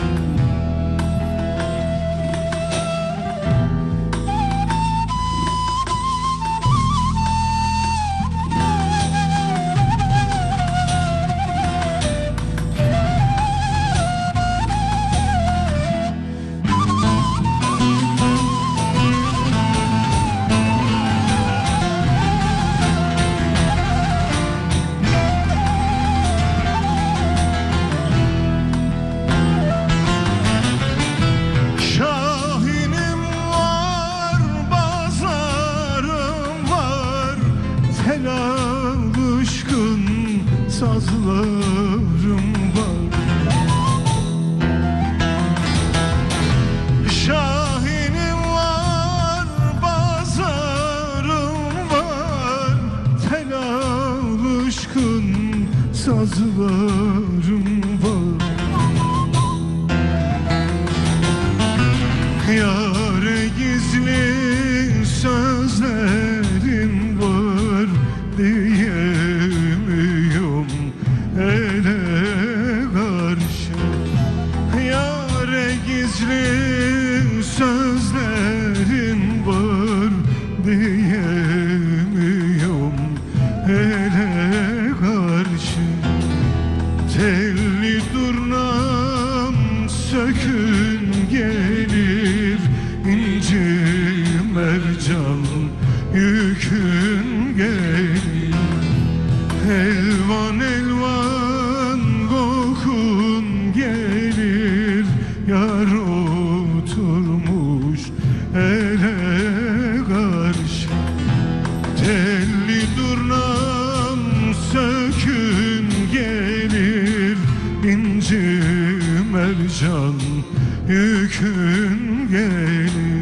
Şahinim var, bazarım var, tel alışkın sazlarım var. Şahinim var, bazarım var, tel alışkın sazlarım var. Yâre gizli sözlerim var, diyemiyorum ele karşı. Yâre gizli sözlerim var, diyemiyorum ele karşı. Telli durnam sökün gelir, inci mercan yükün gelir. Elvan elvan kokun gelir, yar oturmuş ele karşı. Telli durnam sökün gelir, inci mercan yükün gelir.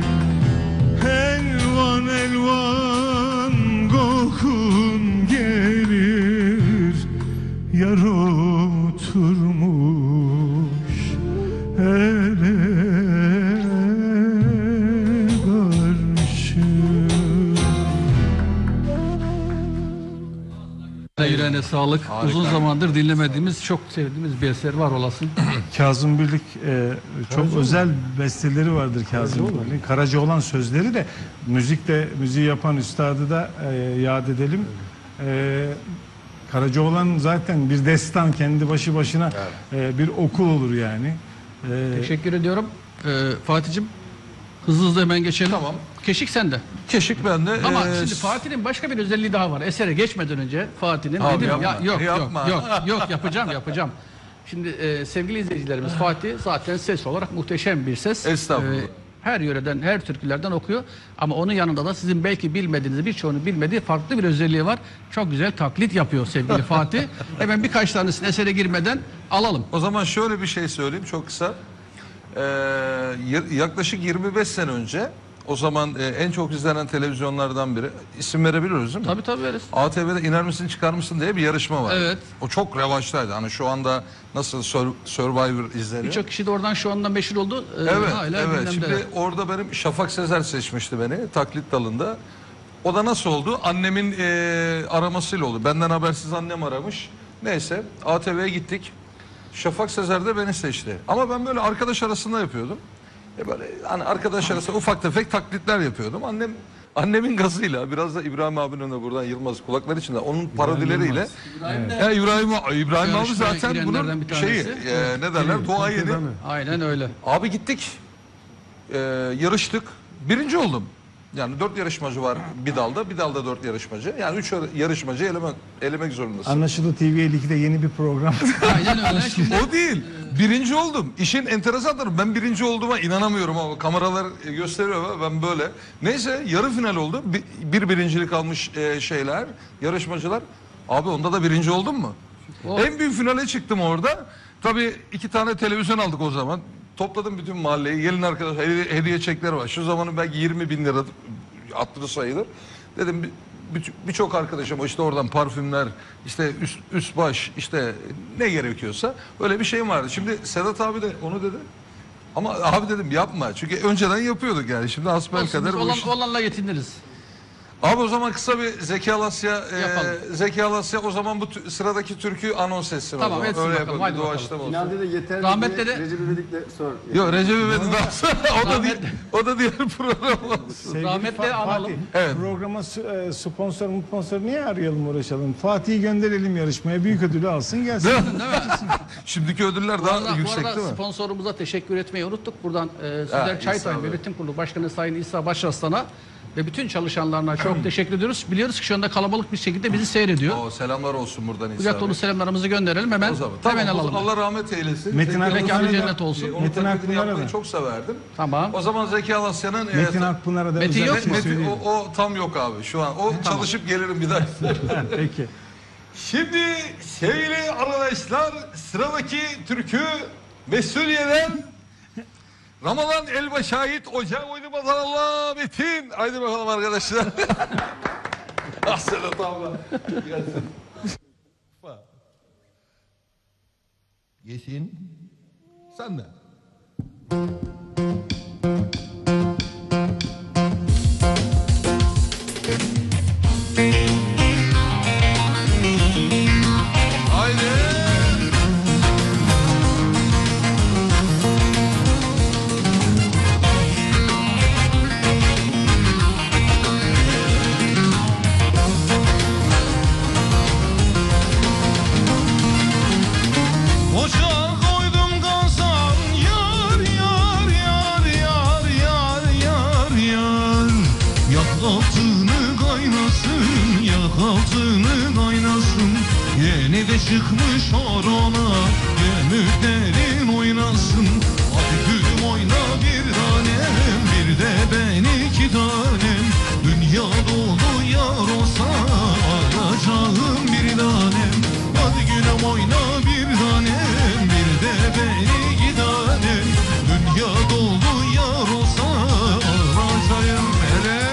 Elvan elvan kokun gelir, yar oturmuş ele karşı. Yüreğine sağlık. Harika. Uzun zamandır dinlemediğimiz, çok sevdiğimiz bir eser var olasın. Kazım Birlik çok Karacaoğlan. özel besteleri vardır Kazım Birlik'in. Karacaoğlan sözleri de müziği yapan üstadı da yad edelim. Karacaoğlan zaten bir destan, kendi başı başına bir okul olur yani. Teşekkür ediyorum. Fatih'cim hızlı hemen geçelim. Tamam. Keşik sende. Keşik bende. Ama şimdi Fatih'in başka bir özelliği daha var. Esere geçmeden önce Fatih'in Abi dedim yapma, ya yok yapma. yok yapacağım. Şimdi sevgili izleyicilerimiz, Fatih zaten ses olarak muhteşem bir ses. Estağfurullah. Her yöreden, her türkülerden okuyor. Ama onun yanında da sizin belki bilmediğiniz, birçoğunun bilmediği farklı bir özelliği var. Çok güzel taklit yapıyor sevgili Fatih. Hemen birkaç tanesini esere girmeden alalım. O zaman şöyle bir şey söyleyeyim çok kısa. Yaklaşık 25 sene önce, o zaman en çok izlenen televizyonlardan biri, isim verebiliyoruz değil mi? Tabii veririz. ATV'de iner misin çıkar mısın diye bir yarışma var. Evet. O çok revaçtaydı. Hani şu anda nasıl Survivor izleniyor. Birçok kişi de oradan şu anda meşhur oldu. Evet, Hala evet. gündemde. Şimdi orada benim Şafak Sezer seçmişti beni taklit dalında. O da nasıl oldu? Annemin aramasıyla oldu. Benden habersiz annem aramış. Neyse ATV'ye gittik. Şafak Sezer de beni seçti. Ama ben böyle arkadaş arasında yapıyordum. Böyle hani arkadaş arasında ufak tefek taklitler yapıyordum. Annemin gazıyla, biraz da İbrahim abinin de buradan Yılmaz kulakları içinde, onun parodileriyle. İbrahim abi zaten bunun şeyi, ne derler, duayeni. Aynen öyle. Abi gittik, yarıştık, birinci oldum. Yani 4 yarışmacı var bir dalda 4 yarışmacı. Yani 3 yarışmacı elemek zorundasın. Anlaşıldı, TV52'de yeni bir program. Aynen öyle. O değil. Birinci oldum. İşin enteresanları, ben birinci olduğuma inanamıyorum ama kameralar gösteriyor, ben böyle. Neyse yarı final oldu. Bir birincilik almış yarışmacılar. Abi onda da birinci oldum mu? En büyük finale çıktım orada. Tabii 2 tane televizyon aldık o zaman. Topladım bütün mahalleyi. Gelin arkadaşlar, hediye çekleri var. Şu zamanın belki 20.000 lira attırı sayılır. Dedim birçok arkadaşım, işte oradan parfümler, işte üst baş, işte ne gerekiyorsa öyle bir şeyim vardı. Şimdi Sedat abi de onu dedi. Ama abi dedim yapma. Çünkü önceden yapıyorduk yani. Şimdi hasbelkader bu iş. Olanla yetiniriz. Abi o zaman kısa bir Zeki Alasya o zaman bu sıradaki türkü anons etsin. Tamam, etsin öyle bakalım. yapalım. Hadi bakalım. Finalde de yeter Rahmetli diye de- Recep İvedik'le sor. Yok Recep İvedik daha sonra o da diğer program olsun. Sevgili Rahmetli analım. Fatih, Evet. programa sponsor niye arayalım, uğraşalım? Fatih'i gönderelim yarışmaya, büyük ödülü alsın gelsin. Şimdiki ödüller daha yüksek bu arada değil mi? sponsorumuza teşekkür etmeyi unuttuk. Buradan sizler Çaytay İsa Bey. Yönetim Kurulu Başkanı Sayın İsa Başarslan'a ve bütün çalışanlarına çok teşekkür ediyoruz. Biliyoruz ki şu anda kalabalık bir şekilde bizi seyrediyor. O selamlar olsun buradan İsa Kucak dolu Bey. selamlarımızı gönderelim hemen. O zaman. Hemen Tamam, alalım. Allah rahmet eylesin. Metin Zeki Akpınar'a Mekanı da- cennet olsun. Onun Metin taklidini Akpınar'a yapmayı da. çok severdim. Tamam. O zaman Zeki Alasya'nın Metin Akpınar'a da Metin yok mu? özellikle söyleyeyim. o tam yok abi şu an. O çalışıp gelirim bir daha. Peki. Şimdi sevgili arkadaşlar, sıradaki türkü Mesuliye'den Ramazan Elbaş'a ait Ocak oynamadan Allah Metin. Haydi bakalım arkadaşlar. Ah Sedat abla. Gelsin. Yesin. Sen de. Çıkmış orana gemüklerin oynasın. Hadi gülüm oyna bir tanem, bir de ben iki tanem. Dünya dolu yar olsa alacağım bir tanem. Hadi gülüm oyna bir tanem, bir de ben iki tanem. Dünya dolu yar olsa alacağım hele.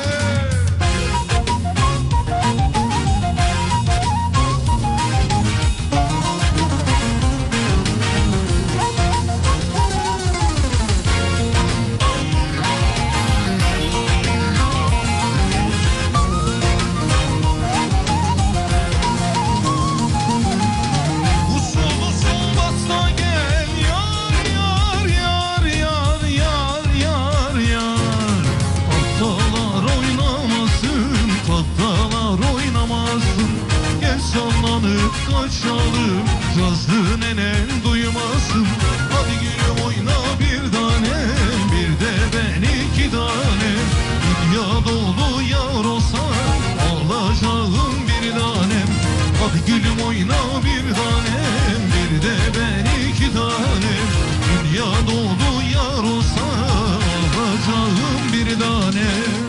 Kaçalım, yazdı nenen duymasın. Hadi gülüm oyna bir tanem, bir de ben iki tanem. Dünya dolu yar olsa alacağım bir tanem. Hadi gülüm oyna bir tanem, bir de ben iki tanem. Dünya dolu yar olsa alacağım bir tanem.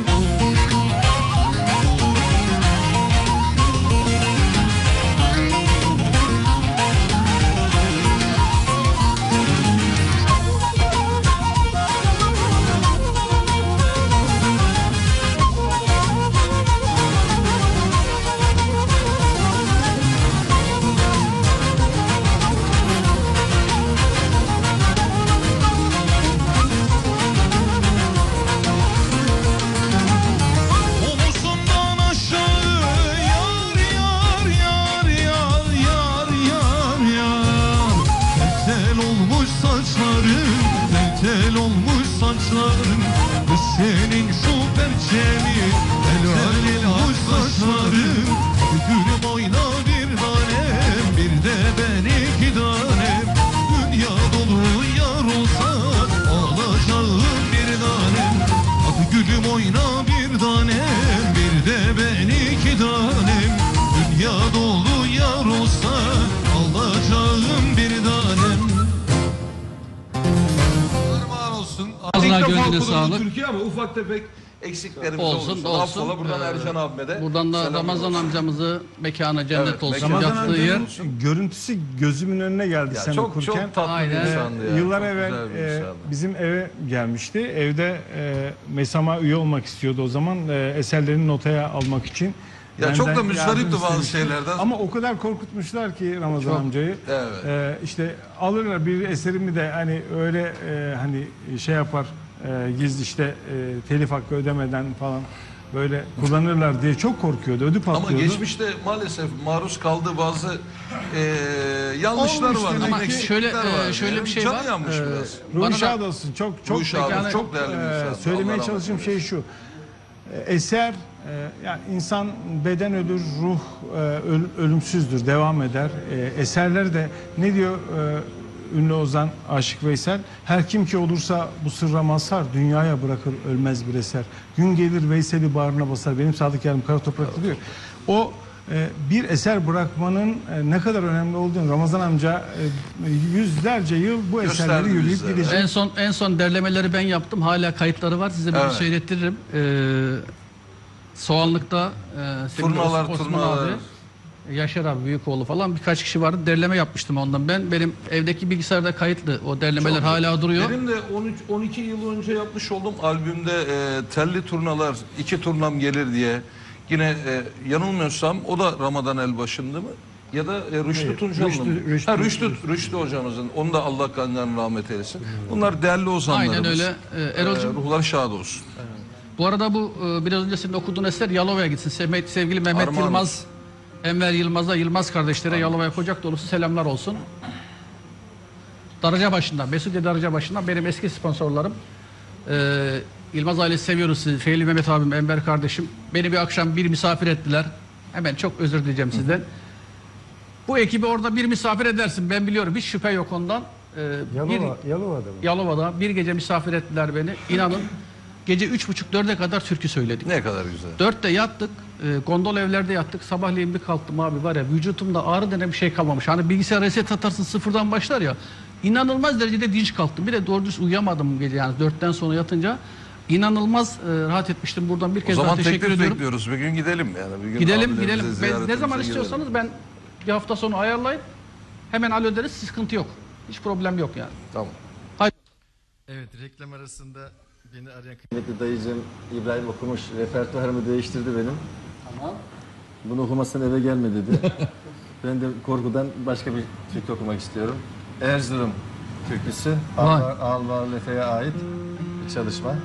Senin şu perçemi el hoş saçların. Gülüm oyna bir tanem, bir de ben iki tanem. Dünya dolu yar olsa alacağım bir tanem. Hadi gülüm oyna bir tanem, bir de ben iki tanem. Dünya dolu yar olsa alacağım bir tanem. Ağzına gönlüne sağlık. Türkiye ama ufak tefek eksiklerimiz olsun. Affola buradan Ercan abime de. Buradan da Ramazan amcamızı mekanı cennet olsun. Ramazan Yaptığı yer. Görüntüsü gözümün önüne geldi sen çok, okurken. çok tatlı bir insandı ya. Yıllar Çok evvel güzel bir insandı. bizim eve gelmişti. Evde MESAM'a üye olmak istiyordu o zaman. Eserlerini notaya almak için. Ya çok da Benden müzdaripti yardım bazı istemişti. şeylerden. Ama o kadar korkutmuşlar ki Ramazan Çok, amcayı. evet. İşte alırlar bir eserimi de hani öyle hani şey yapar gizli işte telif hakkı ödemeden falan böyle kullanırlar diye çok korkuyordu. Ödü patlıyordu. Ama geçmişte maalesef maruz kaldığı bazı yanlışlar Olmuş var. demek Ama ki. şöyle bir şey Canı var. yanmış biraz. Ruhi şad olsun. Çok Ruhi şad olsun. yani, Çok değerli bir insan. söylemeye Allah çalıştığım rahmet şey şu. Eser yani insan beden ölür, ruh ölümsüzdür, devam eder. Eserler de ne diyor ünlü ozan Aşık Veysel? Her kim ki olursa bu sırra mazhar, dünyaya bırakır ölmez bir eser. Gün gelir Veysel'i bağrına basar. Benim Sadık Yarım Kara Toprak'ta diyor. O bir eser bırakmanın ne kadar önemli olduğunu Ramazan amca yüzlerce yıl bu eserleri yürüyüp gidecek. En son derlemeleri ben yaptım. Hala kayıtları var. Size bir seyrettiririm. Soğanlık'ta turnalar. Yaşar abi Büyükoğlu falan birkaç kişi vardı. Derleme yapmıştım ondan ben. Benim evdeki bilgisayarda kayıtlı. O derlemeler hala duruyor. Benim de 12 yıl önce yapmış olduğum albümde telli turnalar, 2 turnam gelir diye. Yine yanılmıyorsam o da Ramazan Elbaşı'ndı mı? Ya da Rüştü Tuncalı'nın mı? Rüştü hocamızın. Onu da Allah kanlarını rahmet eylesin. Bunlar değerli ozanlarımız. Aynen öyle. Erol'cum. Ruhlar şad olsun. Bu arada bu biraz önce senin okuduğun eser Yalova'ya gitsin. Sevgili Mehmet Armağan Yılmaz, Enver Yılmaz'a, Yılmaz kardeşlere Yalova'ya kucak dolusu selamlar olsun. Darıcabaşı'ndan, Mesudiye Darıcabaşı'ndan benim eski sponsorlarım. Yılmaz ailesi seviyoruz sizi. Feyli Mehmet abim, Enver kardeşim. Beni bir akşam bir misafir ettiler. Hemen çok özür dileyeceğim sizden. Bu ekibi orada bir misafir edersin. Ben biliyorum. Hiç şüphe yok ondan. Yalova'da mı? Yalova'da bir gece misafir ettiler beni. İnanın gece 3.30-4'e kadar türkü söyledik. Ne kadar güzel. 4'te yattık. Gondol evlerde yattık. Sabahleyin bir kalktım abi var ya vücutumda ağrı denen bir şey kalmamış. Hani bilgisayar reset atarsın sıfırdan başlar ya. İnanılmaz derecede dinç kalktım. Bir de doğru düz uyuyamadım gece yani 4'ten sonra yatınca. İnanılmaz rahat etmiştim. Buradan bir kez daha teşekkür ediyorum. O zaman teklif bekliyoruz. Bir gün gidelim yani. Bir gün gidelim. Ne zaman istiyorsanız ben bir hafta sonu ayarlayıp hemen hallederiz. Sıkıntı yok. Hiç problem yok yani. Tamam. Haydi. Evet, reklam arasında beni arayan kıymetli dayıcım İbrahim okumuş, repertuarımı değiştirdi benim. Tamam. Bunu okumazsan eve gelme dedi. Ben de korkudan başka bir türkü okumak istiyorum. Erzurum türküsü. Alvar Lefe'ye ait bir çalışma.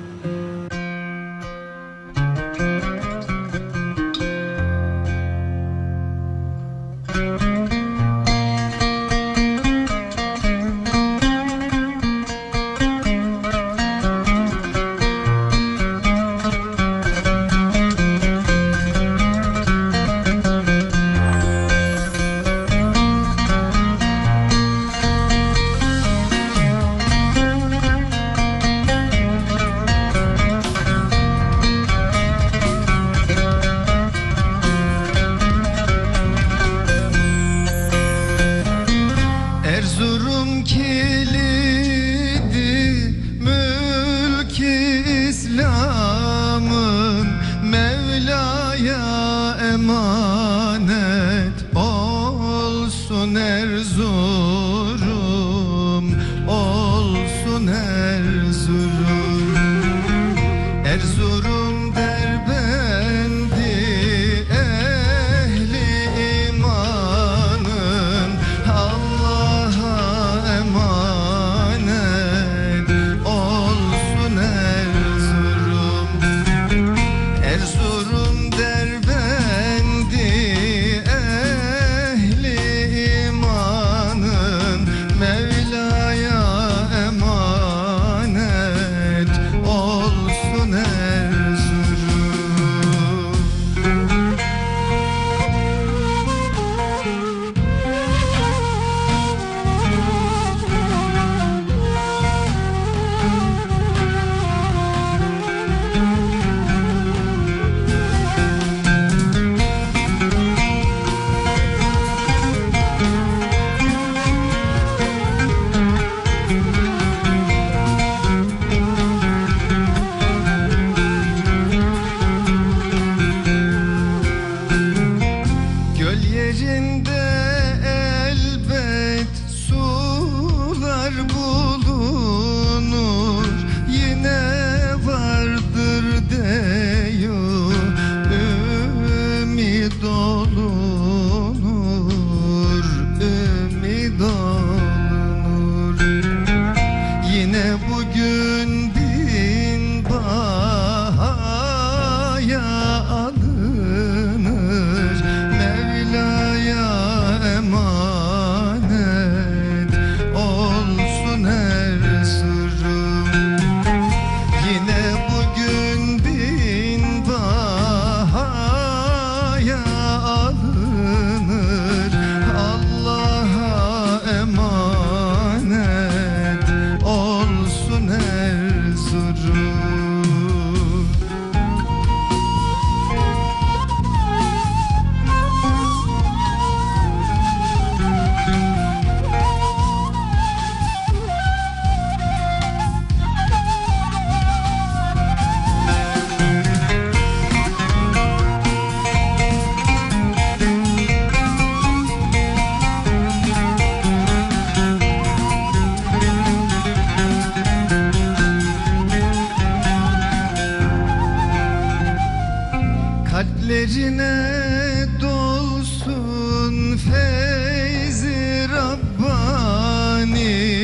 feyzi Rabbani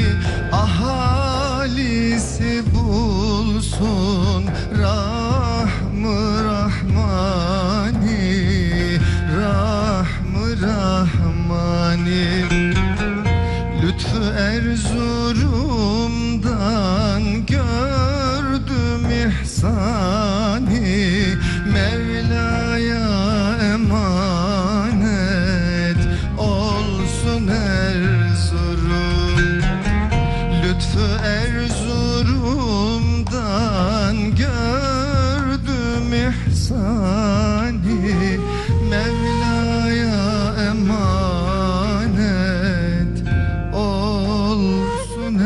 ahalisi bulsun Rahm-ı Rahmani, Rahm-ı Rahmani. Lütfü Erzurum'dan gördüm ihsani, Mevla'ya emanet olsun Erzurum. Lütfü Erzurum'dan gördüm ihsani, Mevla'ya emanet olsun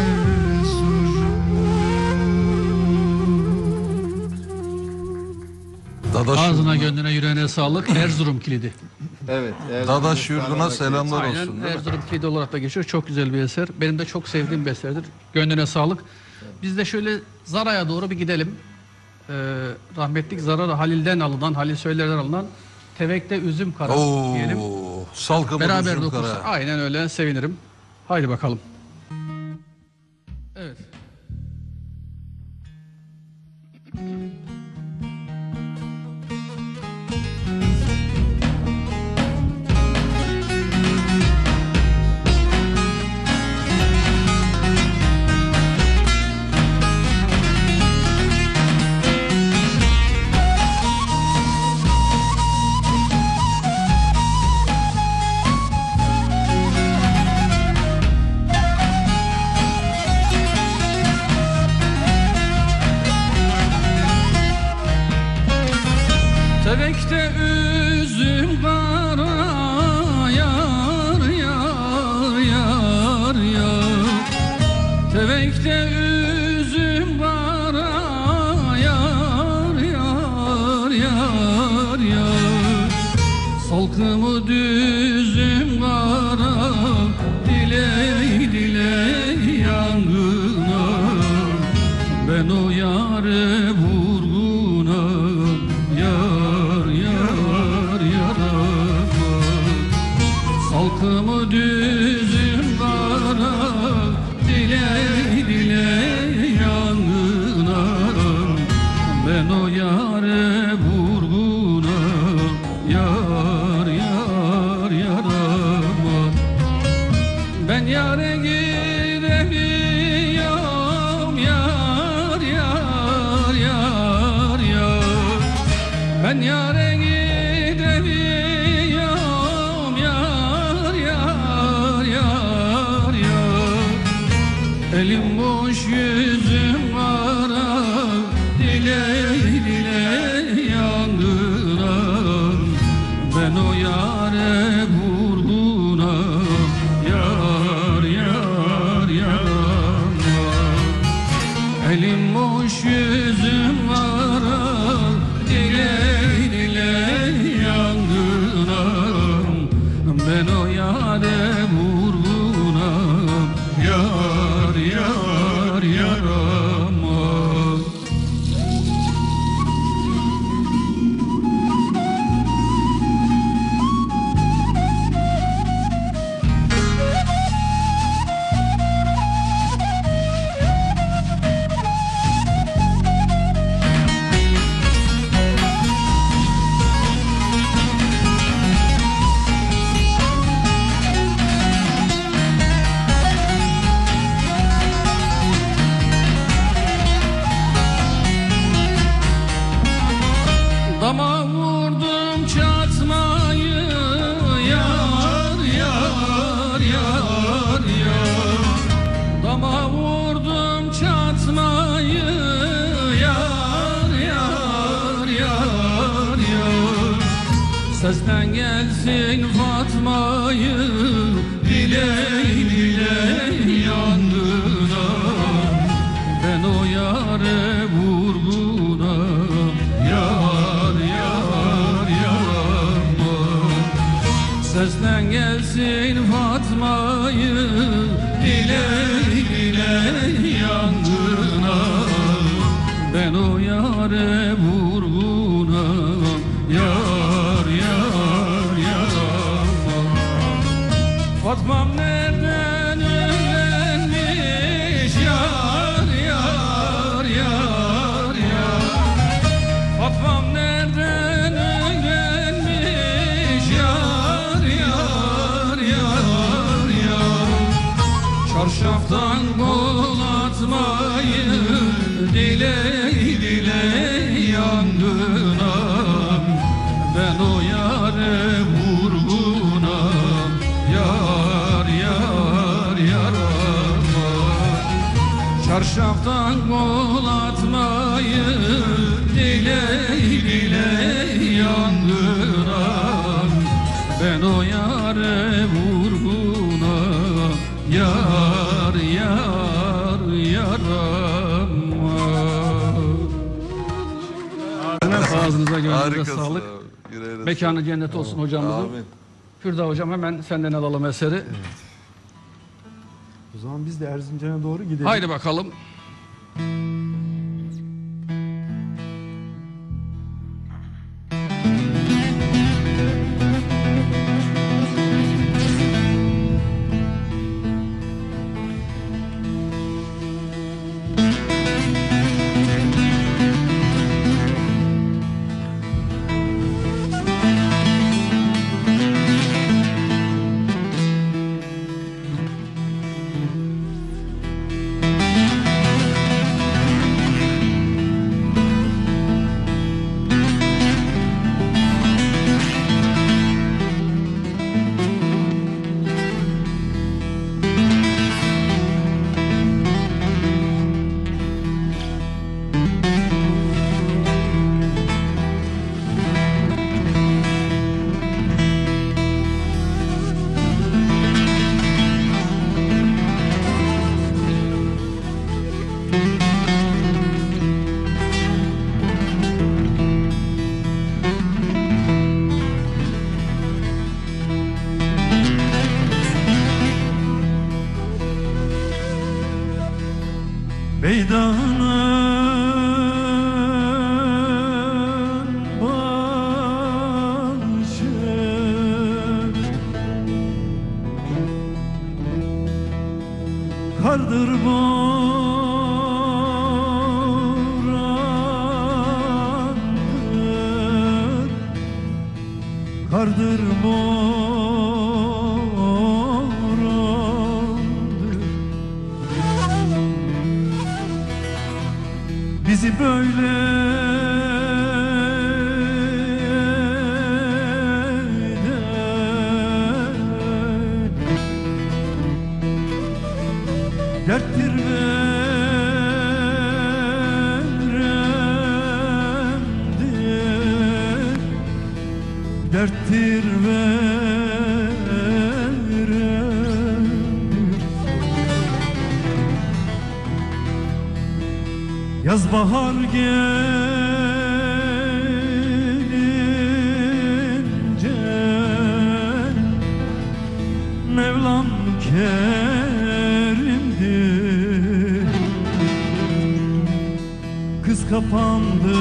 Erzurum. Ağzına gönlüne yüreğine sağlık. Erzurum kilidi. Evet. Dadaş yurduna selamlar Aynen, olsun. Değil mi? Erzurum kilidi olarak da geçiyor. Çok güzel bir eser. Benim de çok sevdiğim bir eserdir. Gönlüne sağlık. Biz de şöyle Zara'ya doğru bir gidelim. Rahmetlik Zara Halil'den alınan, Halil Söyler'den alınan Tevek'te Üzüm Kara diyelim. Salkımı Beraber Üzüm dokunsa. Kara. Aynen öyle, sevinirim. Haydi bakalım. Evet. Tevek'te üzüm kara yar yar yar yar. Tevek'te üzüm kara yar yar yar yar. Salkımı düzüm kara diley diley yangına. Ben o yâre vurgunam yar yar yarama. Salkımı düzüm kara diley diley yangına. Ben o yâre vurgunam yar yar yarama. Ben yâre gidemiyorum yar yar yar yar. Ben yâre gidemiyorum yar yar yar yar. Elim boş yüzüm kara diley diley yangına. Ben o yâre vurgunam yar yar yarama. Elim boş yüzüm kara diley diley yangına. Ben o yâre vurgunam yar yar yarama. Dama vurdum çatmayı yar yar yar yar. Dama vurdum çatmayı yar yar yar yar. Sesten gelsin Fatma'yı diley diley yandına. Ben o yâre vurgunam yar yar yarama. Sesten gelsin Fatma'yı diley diley yangına. Ben o yâre vurgunam yar yar yarama. Fatma'm nereden öğrenmiş yar yar yar yar. Fatma'm nereden öğrenmiş yar yar yar yar. Çarşaftan kol atmayı diley diley yandınam. Ben o yâre vurgunam yar yar yar aman. Çarşaftan kol atmayı diley diley yandınam. Ben o yâre vurgunam yar yar yar aman. Ağzınıza gönlünüze sağlık. Mekanı cennet olsun hocamızın. Amin. Firda hocam hemen senden alalım eseri. Evet. O zaman biz de Erzincan'a doğru gidelim. Haydi bakalım. Beydanın başı kardır borandır, kardır borandır. Bizi böyle derttir veremdir, derttir veremdir. Yaz bahar gelince Mevlam kerimdir. Kız kapandı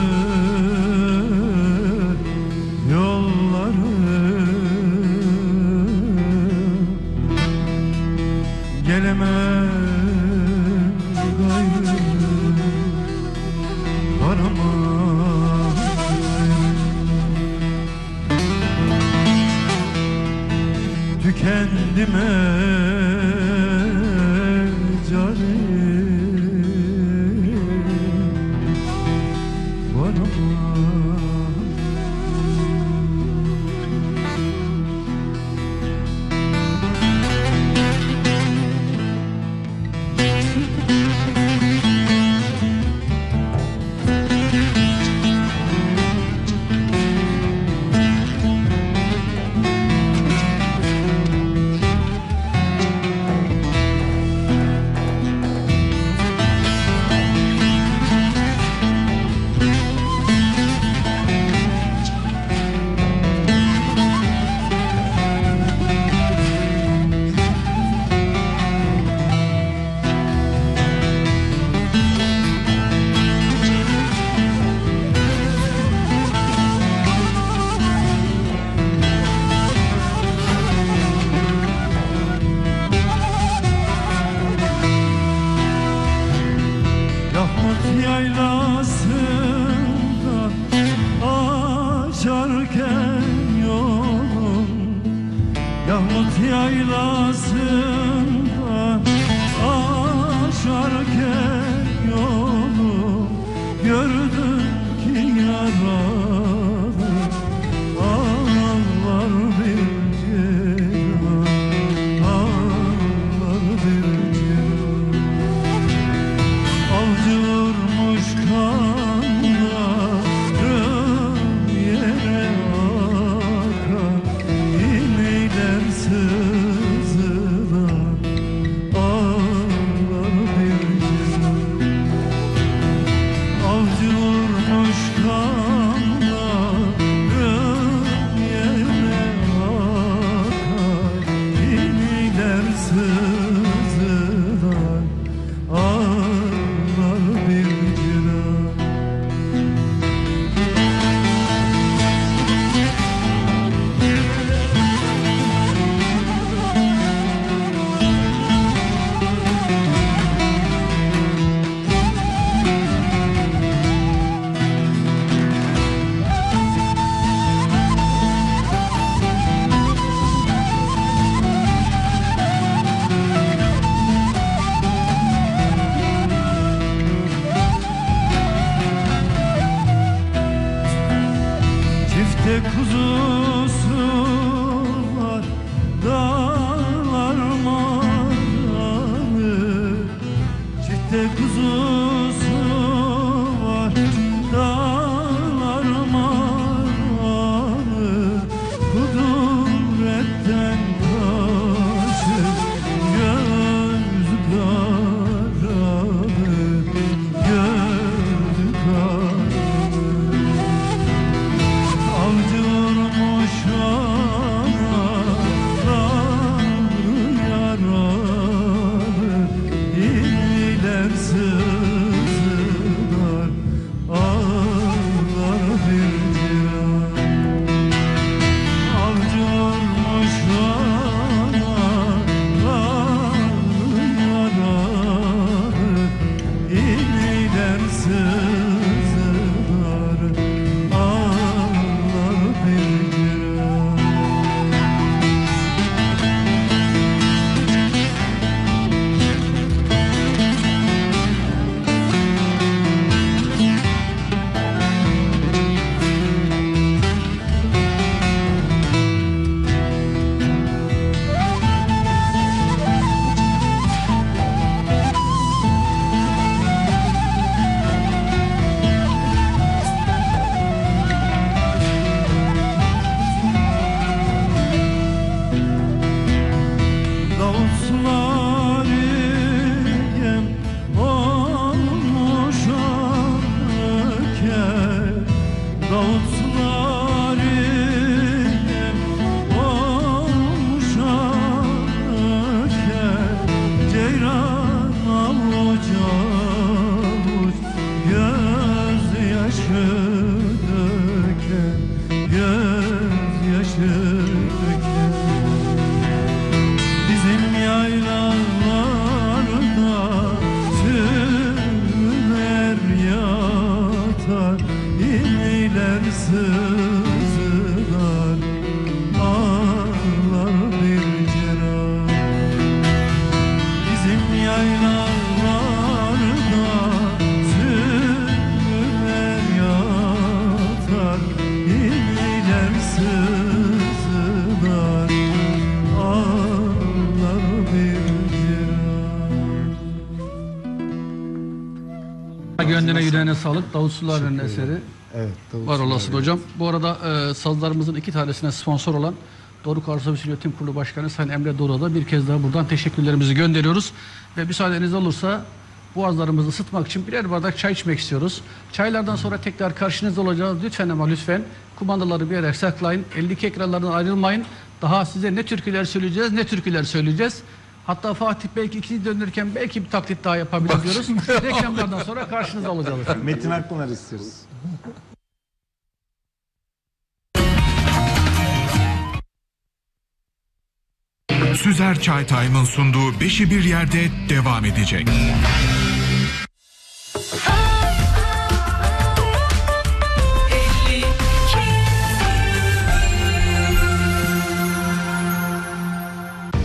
yolları, gelemem gayrı aramam. Tükendim ecalim, varamam. Yahmut yaylasında aşarken yolu gördüm ki yaralı ağlar bir cihan, ağlar bir cihan. Avcı vurmuş kanlarım yere akar, ineyler sızılar ağlar bir cihan. Avcı vurmuş kanlarım yere akar, ineyler sızılar ağlar bir cihan. Çifte kuzusu var dağlar maranı, çifte kuzusu var dağlar maranı, kudretten taşır göz kararı, göz kararı. Avcı vurmuş ağları yaralı, ineyler sızılar ağlar bir cihan. Avcı vurmuş ağları yaralı, ineyler sızılar ağlar bir cihan. Davutlar yem olmuş arken, davutlar yem olmuş arken, ceyran avuç avuç gözyaşı döken, gözyaşı döken. Bizim yaylalarda sürüler yatar, ineyler sızılar ağlar bir cihan. Bizim yaylalarda sürüler yatar, ineyler sızılar ağlar bir cihan. Gönlüne yüreğine sağlık. Davut Sular'ın eseri. Evet, Davut Var olasın Sular'ın. hocam. Bu arada sazlarımızın 2 tanesine sponsor olan Doruk Arsa Yönetim Kurulu Başkanı Sayın Emre Doruk'a da bir kez daha buradan teşekkürlerimizi gönderiyoruz. Ve müsaadeniz olursa boğazlarımızı ısıtmak için birer bardak çay içmek istiyoruz. Çaylardan sonra tekrar karşınızda olacağız. Lütfen ama lütfen kumandaları bir yere saklayın. 52 ekranlardan ayrılmayın. Daha size ne türküler söyleyeceğiz, ne türküler söyleyeceğiz. Hatta Fatih belki ikinci döndürürken belki bir taklit daha yapabiliriz diyoruz. Reklamlardan sonra karşınızda olacağız. Metin Akpınar istiyoruz. Süzer Çay Time'ın sunduğu Beşi Bir Yerde devam edecek.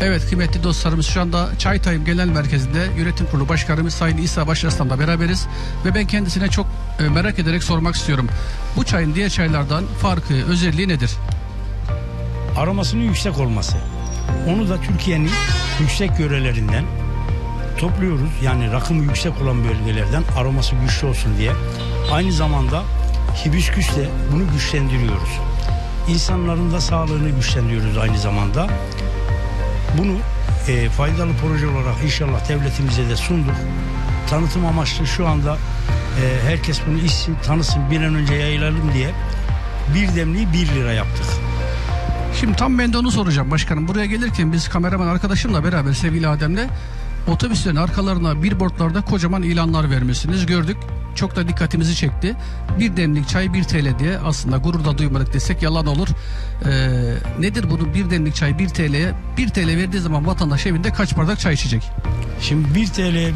Evet kıymetli dostlarımız, şu anda Çay Time Genel Merkezi'nde Yönetim Kurulu Başkanımız Sayın İsa Başarslan'la beraberiz. Ve ben kendisine çok merak ederek sormak istiyorum. Bu çayın diğer çaylardan farkı, özelliği nedir? Aromasının yüksek olması. Onu da Türkiye'nin yüksek yörelerinden topluyoruz. Yani rakımı yüksek olan bölgelerden aroması güçlü olsun diye. Aynı zamanda hibisküsle bunu güçlendiriyoruz. İnsanların da sağlığını güçlendiriyoruz aynı zamanda. Bunu faydalı proje olarak inşallah devletimize de sunduk. Tanıtım amaçlı şu anda herkes bunu içsin, tanısın, bir an önce yayılalım diye bir demliği 1 lira yaptık. Şimdi tam ben de onu soracağım başkanım. Buraya gelirken biz kameraman arkadaşımla beraber sevgili Adem'le otobüslerin arkalarına billboardlarda kocaman ilanlar vermişsiniz, gördük. Çok da dikkatimizi çekti. Bir demlik çay 1 TL diye, aslında gurur da duymadık desek yalan olur. Nedir bunu, bir demlik çay 1 TL'ye? 1 TL verdiği zaman vatandaş evinde kaç bardak çay içecek? Şimdi 1 TL'ye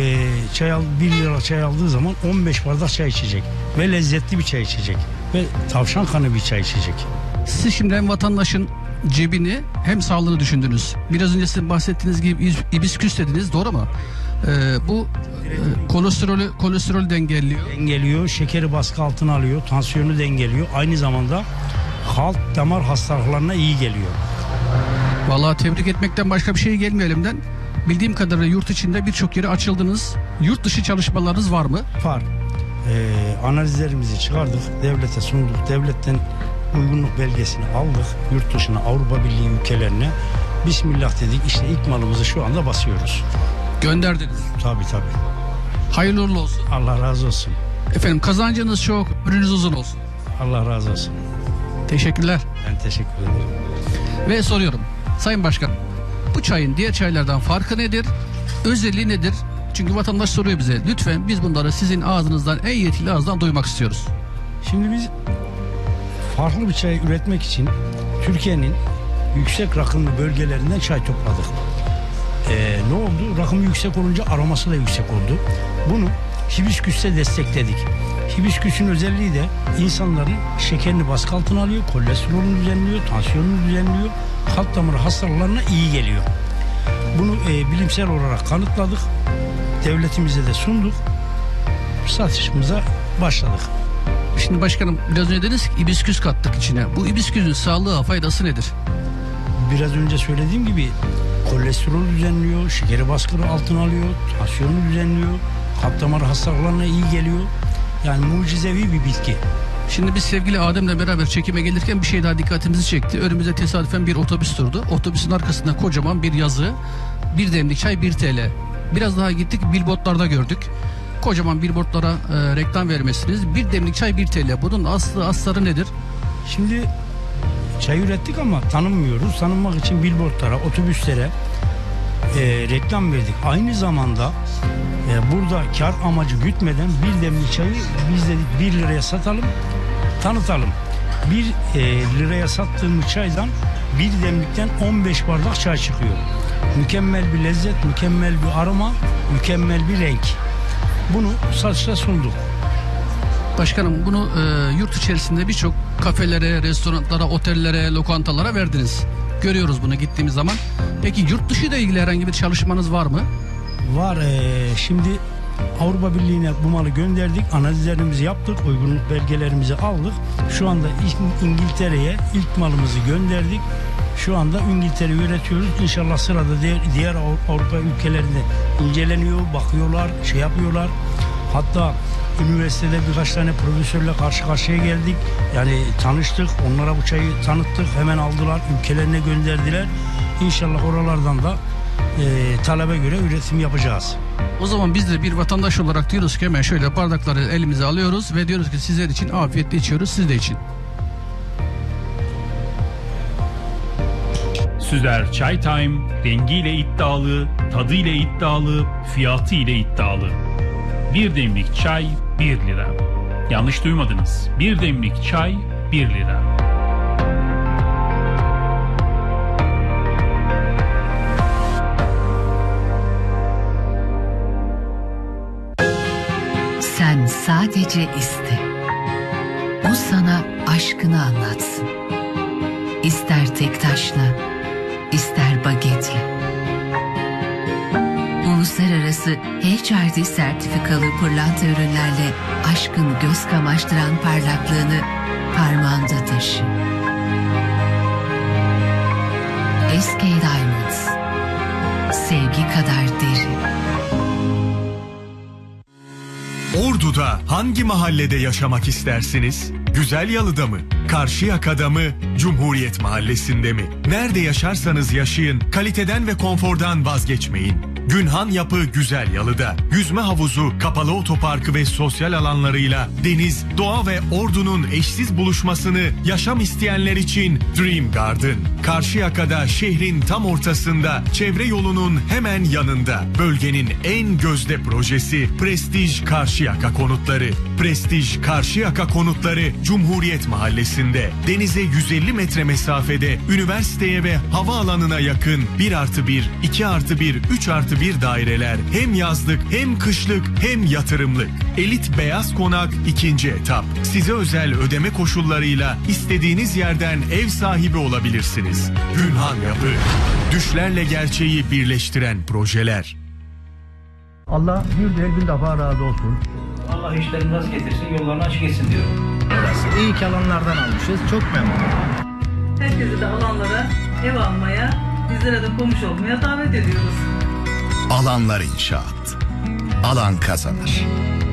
1 lira çay aldığı zaman 15 bardak çay içecek. Ve lezzetli bir çay içecek. Ve tavşan kanı bir çay içecek. Siz şimdi hem vatandaşın cebini hem sağlığını düşündünüz. Biraz önce sizin bahsettiğiniz gibi ibisküs dediniz, doğru mu? Bu kolesterolü dengeliyor. Şekeri baskı altına alıyor, tansiyonu dengeliyor. Aynı zamanda kalp damar hastalıklarına iyi geliyor. Vallahi tebrik etmekten başka bir şey gelmiyor elimden. Bildiğim kadarıyla yurt içinde birçok yere açıldınız. Yurt dışı çalışmalarınız var mı? Var. Analizlerimizi çıkardık, devlete sunduk. Devletten uygunluk belgesini aldık. Yurt dışına, Avrupa Birliği ülkelerine Bismillah dedik. İşte ilk malımızı şu anda basıyoruz. Gönderdiniz. Tabii. Hayırlı uğurlu olsun. Allah razı olsun. Efendim kazancınız çok, ömrünüz uzun olsun. Allah razı olsun. Teşekkürler. Ben teşekkür ederim. Ve soruyorum. Sayın Başkan, bu çayın diğer çaylardan farkı nedir? Özelliği nedir? Çünkü vatandaş soruyor bize. Lütfen biz bunları sizin ağzınızdan, en yetkili ağızdan duymak istiyoruz. Şimdi biz farklı bir çay üretmek için Türkiye'nin yüksek rakımlı bölgelerinden çay topladık. Ne oldu? Rakımı yüksek olunca aroması da yüksek oldu. Bunu hibisküsle destekledik. Hibisküsün özelliği de insanların şekerini baskı altına alıyor, kolesterolünü düzenliyor, tansiyonunu düzenliyor, kalp damarı hastalıklarına iyi geliyor. Bunu bilimsel olarak kanıtladık. Devletimize de sunduk. Satışımıza başladık. Şimdi başkanım biraz önce dediniz ki ibisküs kattık içine. Bu ibisküsün sağlığa faydası nedir? Biraz önce söylediğim gibi kolesterol düzenliyor, şekeri baskını altına alıyor, tansiyonu düzenliyor, kalp damarı hastalıklarına iyi geliyor. Yani mucizevi bir bitki. Şimdi biz sevgili Adem'le beraber çekime gelirken bir şey daha dikkatimizi çekti. Önümüze tesadüfen bir otobüs durdu. Otobüsün arkasında kocaman bir yazı. Bir demlik çay 1 TL. Biraz daha gittik, billboardlarda gördük. Kocaman billboardlara reklam vermesiniz. Bir demlik çay 1 TL. Bunun asları nedir? Şimdi çay ürettik ama tanınmıyoruz. Tanınmak için billboardlara, otobüslere reklam verdik. Aynı zamanda burada kar amacı gütmeden bir demlik çayı biz dedik 1 liraya satalım, tanıtalım. 1 liraya sattığımız çaydan bir demlikten 15 bardak çay çıkıyor. Mükemmel bir lezzet, mükemmel bir aroma, mükemmel bir renk. Bunu satışa sunduk. Başkanım bunu yurt içerisinde birçok kafelere, restoranlara, otellere, lokantalara verdiniz. Görüyoruz bunu gittiğimiz zaman. Peki yurt dışı ile ilgili herhangi bir çalışmanız var mı? Var. Şimdi Avrupa Birliği'ne bu malı gönderdik. Analizlerimizi yaptık. Uygunluk belgelerimizi aldık. Şu anda İngiltere'ye ilk malımızı gönderdik. Şu anda İngiltere'yi üretiyoruz. İnşallah sırada diğer Avrupa ülkelerinde inceleniyor, bakıyorlar, yapıyorlar. Hatta üniversitede birkaç tane profesörle karşı karşıya geldik. Yani tanıştık, onlara bu çayı tanıttık. Hemen aldılar, ülkelerine gönderdiler. İnşallah oralardan da talebe göre üretim yapacağız. O zaman biz de bir vatandaş olarak diyoruz ki hemen şöyle bardakları elimize alıyoruz ve diyoruz ki sizler için afiyetle içiyoruz, siz de için. Süzer Çay Time rengiyle iddialı, tadıyla iddialı, fiyatı ile iddialı. Bir demlik çay 1 lira. Yanlış duymadınız. Bir demlik çay 1 lira. Sen sadece iste. O sana aşkını anlatsın. İster tek taşla, ister bagetle. markası HRD sertifikalı pırlanta ürünlerle aşkın göz kamaştıran parlaklığını parmağında taşı. SK Diamonds, sevgi kadar derin. Ordu'da hangi mahallede yaşamak istersiniz? Güzelyalı'da mı? Karşıyaka'da mı? Cumhuriyet Mahallesi'nde mi? Nerede yaşarsanız yaşayın, kaliteden ve konfordan vazgeçmeyin. Günhan Yapı Güzelyalı'da. Yüzme havuzu, kapalı otoparkı ve sosyal alanlarıyla deniz, doğa ve Ordu'nun eşsiz buluşmasını yaşam isteyenler için Dream Garden. Karşıyaka'da şehrin tam ortasında, çevre yolunun hemen yanında. Bölgenin en gözde projesi Prestij Karşıyaka Konutları. Prestij Karşıyaka Konutları Cumhuriyet Mahallesi'nde. Denize 150 metre mesafede, üniversiteye ve havaalanına yakın 1+1, 2+1, 3+1 daireler hem yazlık hem kışlık hem yatırımlık. Elit Beyaz Konak 2. etap. Size özel ödeme koşullarıyla istediğiniz yerden ev sahibi olabilirsiniz. Günhan Yapı. Düşlerle gerçeği birleştiren projeler. Allah bir de bin defa razı olsun. Allah işlerini nasıl getirsin, yollarını açık etsin diyorum. Burası iyi ki alanlardan almışız. Çok memnunum. Herkesi de alanlara ev almaya, bizlere de komşu olmaya davet ediyoruz. Alanlar İnşaat. Alan kazanır.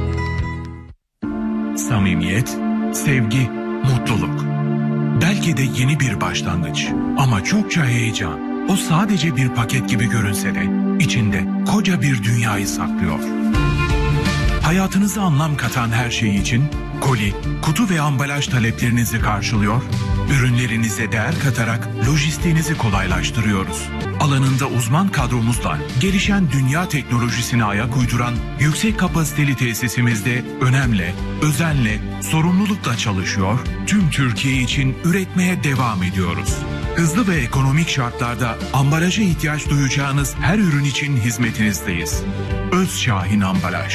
Samimiyet, sevgi, mutluluk. Belki de yeni bir başlangıç ama çokça heyecan. O sadece bir paket gibi görünse de içinde koca bir dünyayı saklıyor. Hayatınıza anlam katan her şey için koli, kutu ve ambalaj taleplerinizi karşılıyor, ürünlerinize değer katarak lojistiğinizi kolaylaştırıyoruz. Alanında uzman kadromuzla gelişen dünya teknolojisine ayak uyduran yüksek kapasiteli tesisimizde önemle, özenle, sorumlulukla çalışıyor, tüm Türkiye için üretmeye devam ediyoruz. Hızlı ve ekonomik şartlarda ambalaja ihtiyaç duyacağınız her ürün için hizmetinizdeyiz. Özşahin Ambalaj.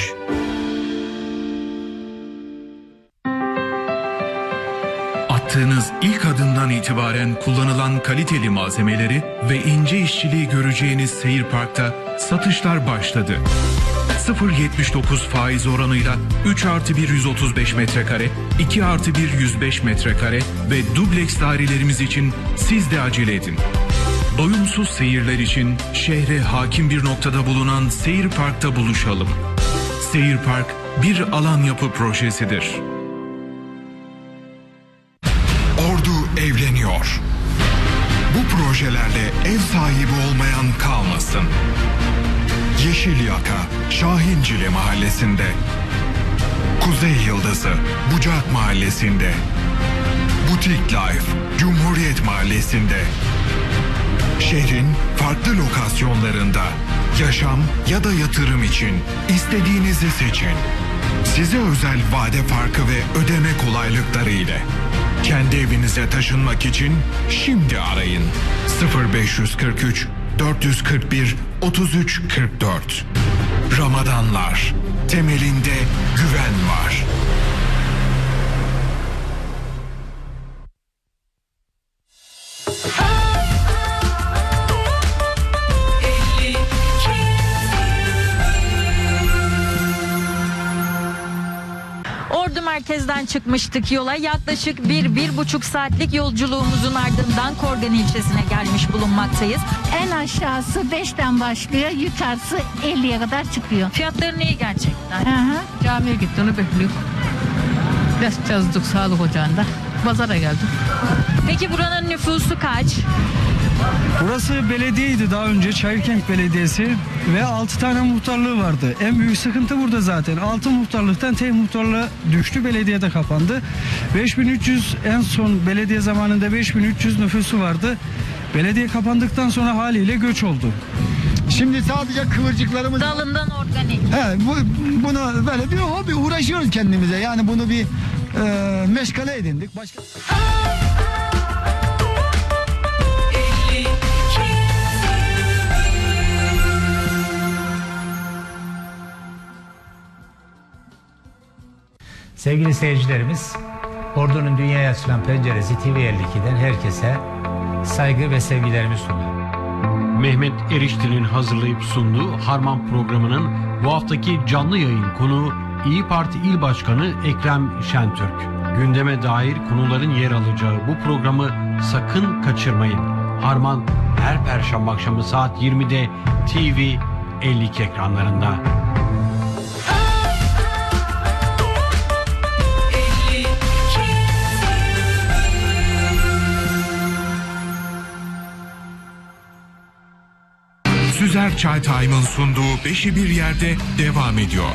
Attığınız ilk adımdan itibaren kullanılan kaliteli malzemeleri ve ince işçiliği göreceğiniz Seyir Park'ta satışlar başladı. 0.79 faiz oranıyla 3+1 135 metrekare, 2+1 105 metrekare ve dubleks dairelerimiz için siz de acele edin. Doyumsuz seyirler için şehre hakim bir noktada bulunan Seyir Park'ta buluşalım. Seyir Park bir alan yapı projesidir. Ordu evleniyor. Bu projelerle ev sahibi olmayan kalmasın. Yeşilyaka, Şahincili Mahallesi'nde. Kuzey Yıldızı, Bucak Mahallesi'nde. Butik Life, Cumhuriyet Mahallesi'nde. Şehrin farklı lokasyonlarında yaşam ya da yatırım için istediğinizi seçin. Size özel vade farkı ve ödeme kolaylıkları ile. Kendi evinize taşınmak için şimdi arayın. 0543 441 3344. Ramadanlar. Temelinde güven var. Ordu merkezden çıkmıştık yola. Yaklaşık 1-1,5 saatlik yolculuğumuzun ardından Korgan ilçesine gelmiş bulunmaktayız. En aşağısı 5'ten başlıyor, yukarısı 50'ye kadar çıkıyor. Fiyatları iyi gerçekten. Camiye gitti, onu bekliyor. Ders çalıştık sağlık ocağında. Pazara geldik. Peki buranın nüfusu kaç? Burası belediyeydi daha önce, Çayırkent Belediyesi ve 6 tane muhtarlığı vardı. En büyük sıkıntı burada zaten. 6 muhtarlıktan tek muhtarlığa düştü, belediyede kapandı. 5300 en son belediye zamanında 5300 nüfusu vardı. Belediye kapandıktan sonra haliyle göç oldu. Şimdi sadece kıvırcıklarımız... Dalından organik. Bunu böyle bir hobi, uğraşıyoruz kendimize. Yani bunu bir meşgale edindik. Başka... Sevgili seyircilerimiz, Ordu'nun dünyaya açılan penceresi TV52'den herkese saygı ve sevgilerimi sunuyorum. Mehmet Eriştil'in hazırlayıp sunduğu Harman programının bu haftaki canlı yayın konuğu İYİ Parti İl Başkanı Ekrem Şentürk. Gündeme dair konuların yer alacağı bu programı sakın kaçırmayın. Harman her perşembe akşamı saat 20'de TV 52 ekranlarında. Süzer Çay Time'ın sunduğu Beşi Bir Yerde devam ediyor.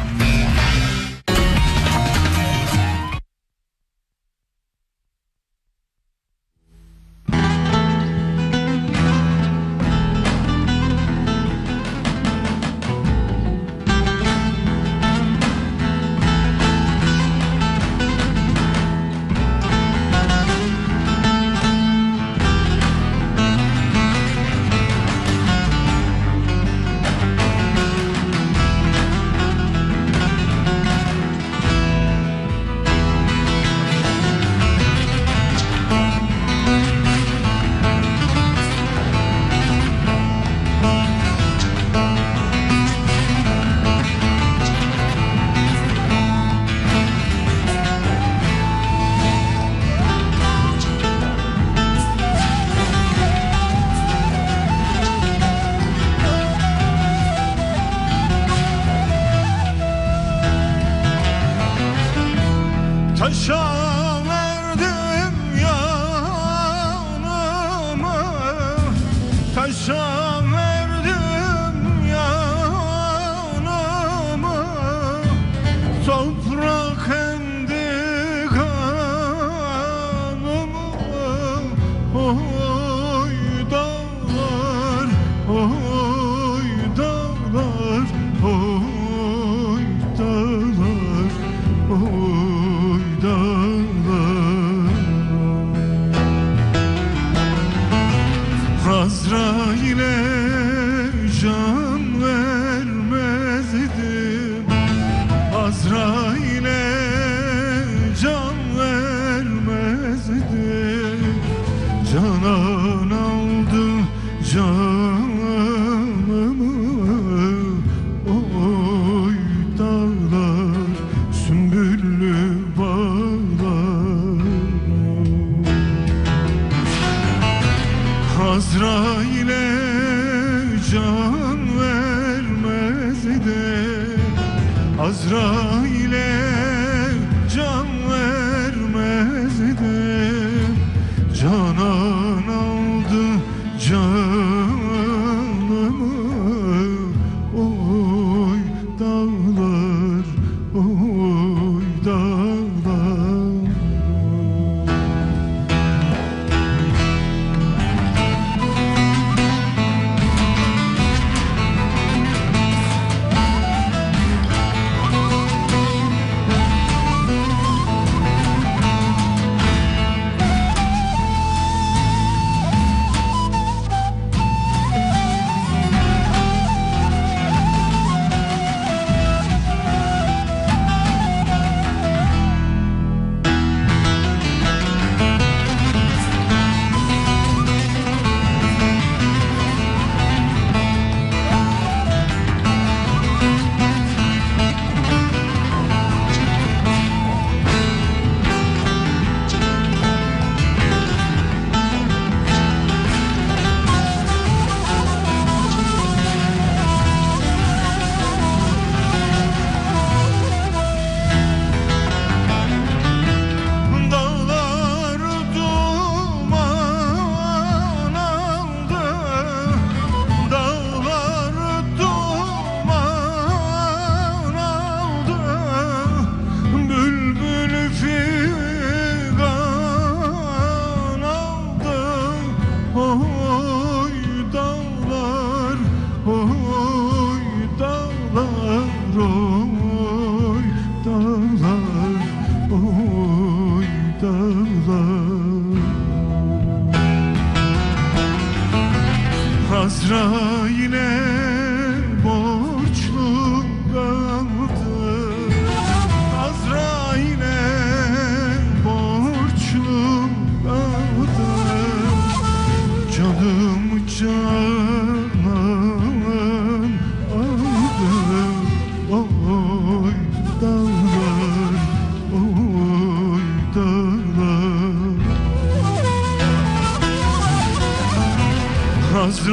Canım can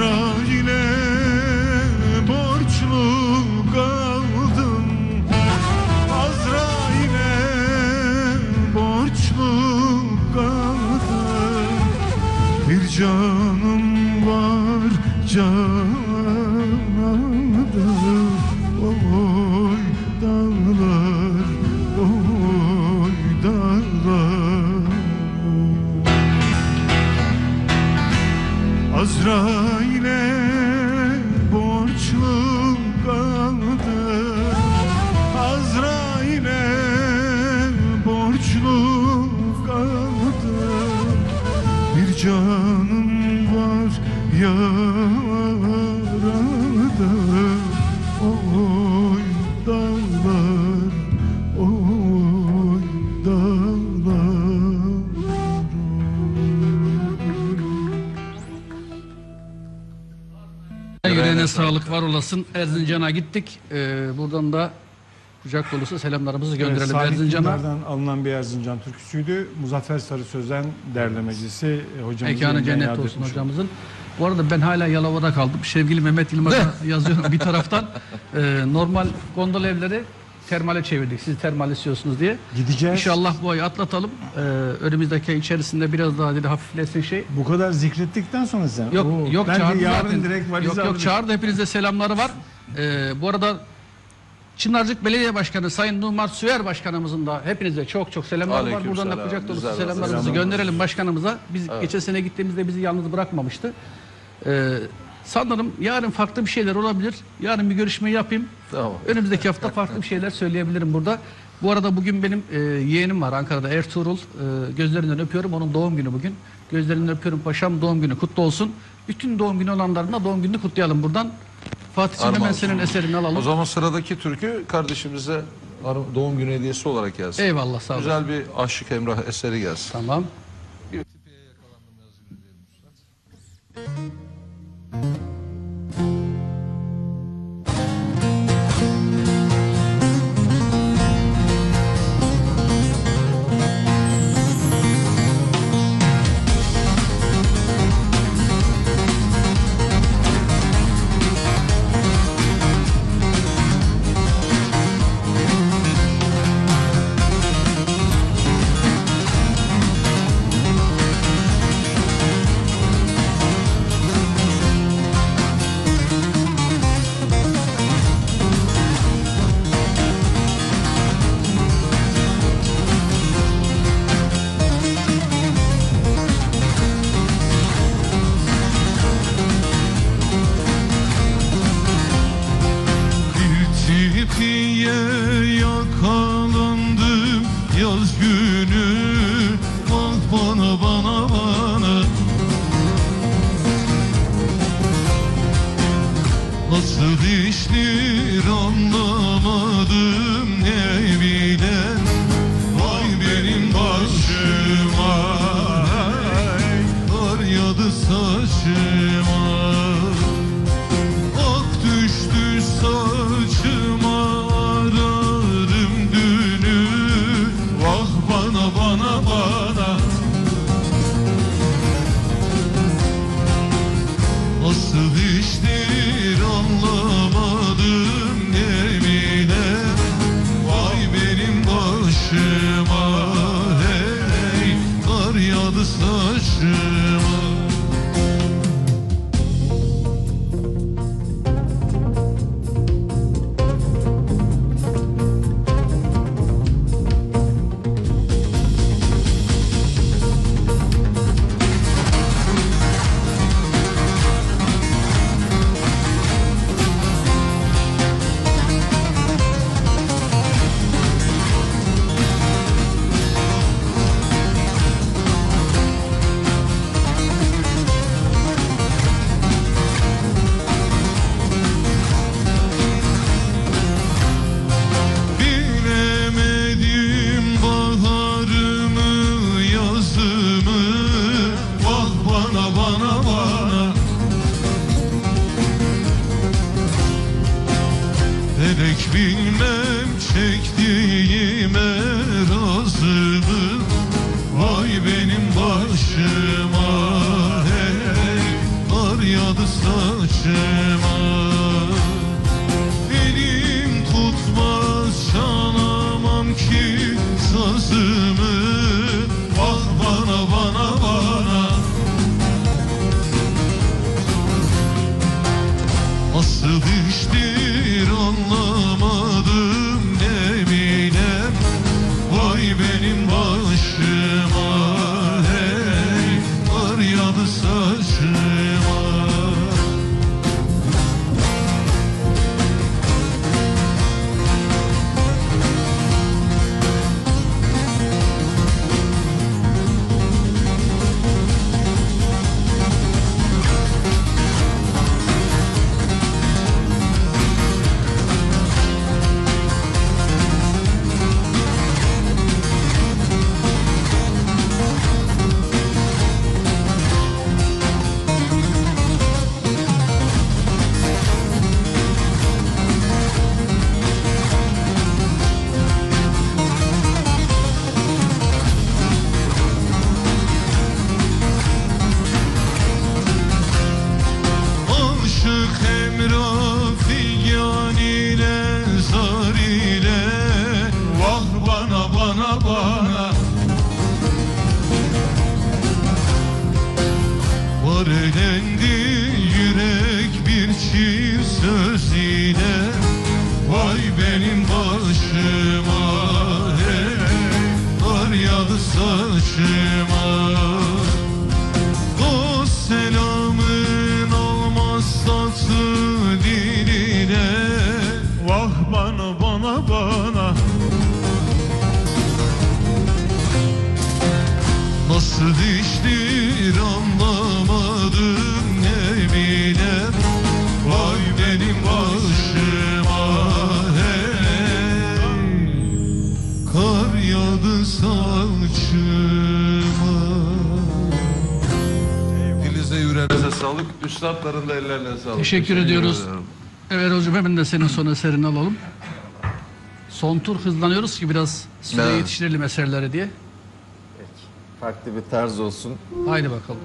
Azrail'e borçlu kaldım, Azrail'e borçlu kaldım. Bir canım var canadır, oy dağlar, oy dağlar. Azrail'e borçlu kaldım, Azrail'e borçlu kaldım. Bir canım var yarada, oy dağlar, oy dağlar. Yüreğine sağlık, var olasın. Erzincan'a gittik. Buradan da kucak dolusu selamlarımızı gönderelim Erzincan'a. Salih alınan bir Erzincan türküsüydü. Muzaffer Sarı Sözen derlemecisi hocamızın. Mekanı cennet olsun hocamızın. Bu arada ben hala Yalova'da kaldım. Sevgili Mehmet Yılmaz'a yazıyorum bir taraftan. Normal gondol evleri termale çevirdik. Siz termal istiyorsunuz diye. Gideceğiz. İnşallah bu ayı atlatalım. Önümüzdeki ay içerisinde biraz daha dedi hafiflesin şey. Bu kadar zikrettikten sonra sen. Yok çağırdı yarın zaten. direkt valiz Yok çağırdı. Hepinize selamları var. Bu arada Çınarcık Belediye Başkanı Sayın Numan Süer Başkanımızın da hepinize çok çok selamlar var. Buradan da kucak dolusu selamlarımızı gönderelim başkanımıza. Biz geçen sene gittiğimizde bizi yalnız bırakmamıştı. Sanırım yarın farklı bir şeyler olabilir. Yarın bir görüşme yapayım. Tamam. Önümüzdeki hafta farklı bir şeyler söyleyebilirim burada. Bu arada bugün benim yeğenim var Ankara'da, Ertuğrul. Gözlerinden öpüyorum. Onun doğum günü bugün. Gözlerinden öpüyorum paşam, doğum günü kutlu olsun. Bütün doğum günü olanların da doğum gününü kutlayalım buradan. Fatih'cim hemen senin eserini alalım. O zaman sıradaki türkü kardeşimize doğum günü hediyesi olarak gelsin. Eyvallah, sağ olun. Güzel bir Aşık Emrah eseri gelsin. Tamam. Yakalandım yaz günü, bak bana bana bana. Nasıl işler anlamadım ne bilen, vay benim başıma, kar yağdı saçıma, ak düştü saçıma. Bana bana nasıl iştir anlamadım ne bile, vay benim başıma, hey kar yağdı saçıma. Gerek bilmem çektiğime razı mı? Vay benim başıma, hey kar yağdı saçıma. Elim tutmaz çalamam ki sazımı. Vah bana bana bana. Nasıl iştir anlamadım ne bilem. Vay benim başıma, hey var yalı saçıma. Nasıl iştir anlamadım ne bilem. Vay benim başıma, hey kar yağdı saçıma. Elinize yüreğinize sağlık. Üstadların da ellerine sağlık. Teşekkür ediyoruz. ederim. Evet hocam, hemen de senin son eserini alalım. Son tur hızlanıyoruz ki biraz süre Evet. yetiştirelim eserleri diye. Farklı bir tarz olsun. Haydi bakalım.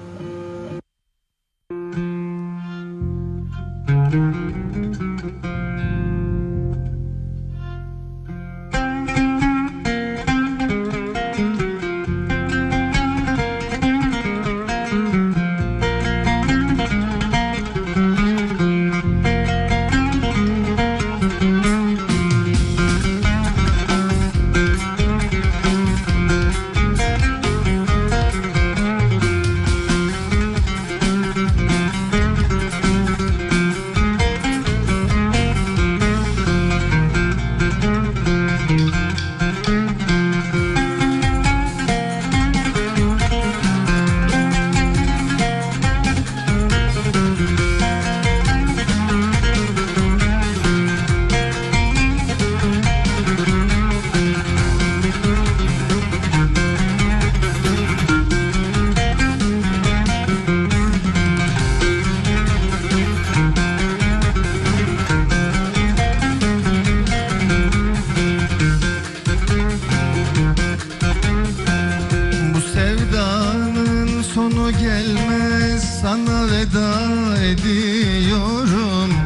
Bu sevdanın sonu gelmez, sana veda ediyorum.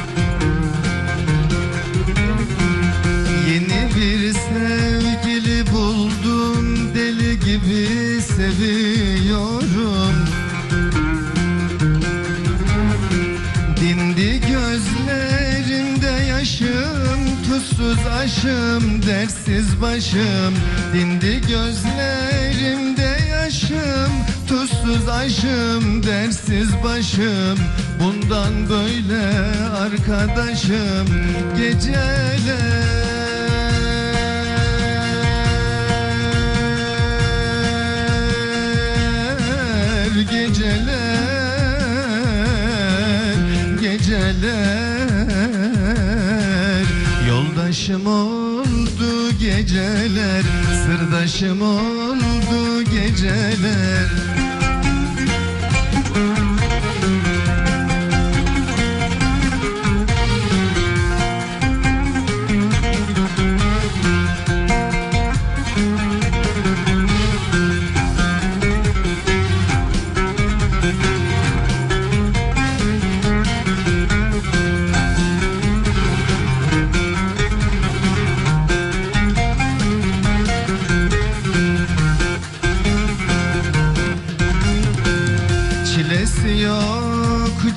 Yeni bir sevgili buldum, deli gibi seviyorum. Dindi gözlerimde yaşım, tuzsuz aşım, dertsiz başım. Dindi gözlerimde yaşım, tuzsuz aşım, dertsiz başım. Bundan böyle arkadaşım geceler yoldaşım oldu geceler, sırdaşım oldu geceler.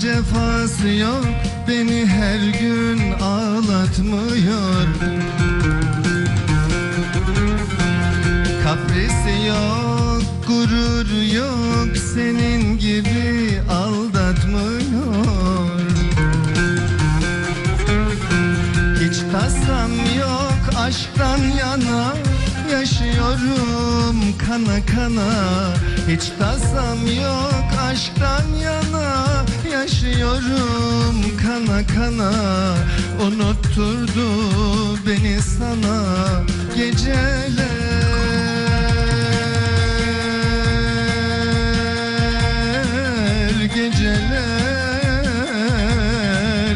cefası yok, beni her gün ağlatmıyor. Kaprisi yok, gurur yok, senin gibi aldatmıyor. Hiç tasam yok, aşktan yana yaşıyorum kana kana. Hiç tasam yok, aşktan yana yaşıyorum kana kana. Unutturdu beni sana geceler. Geceler,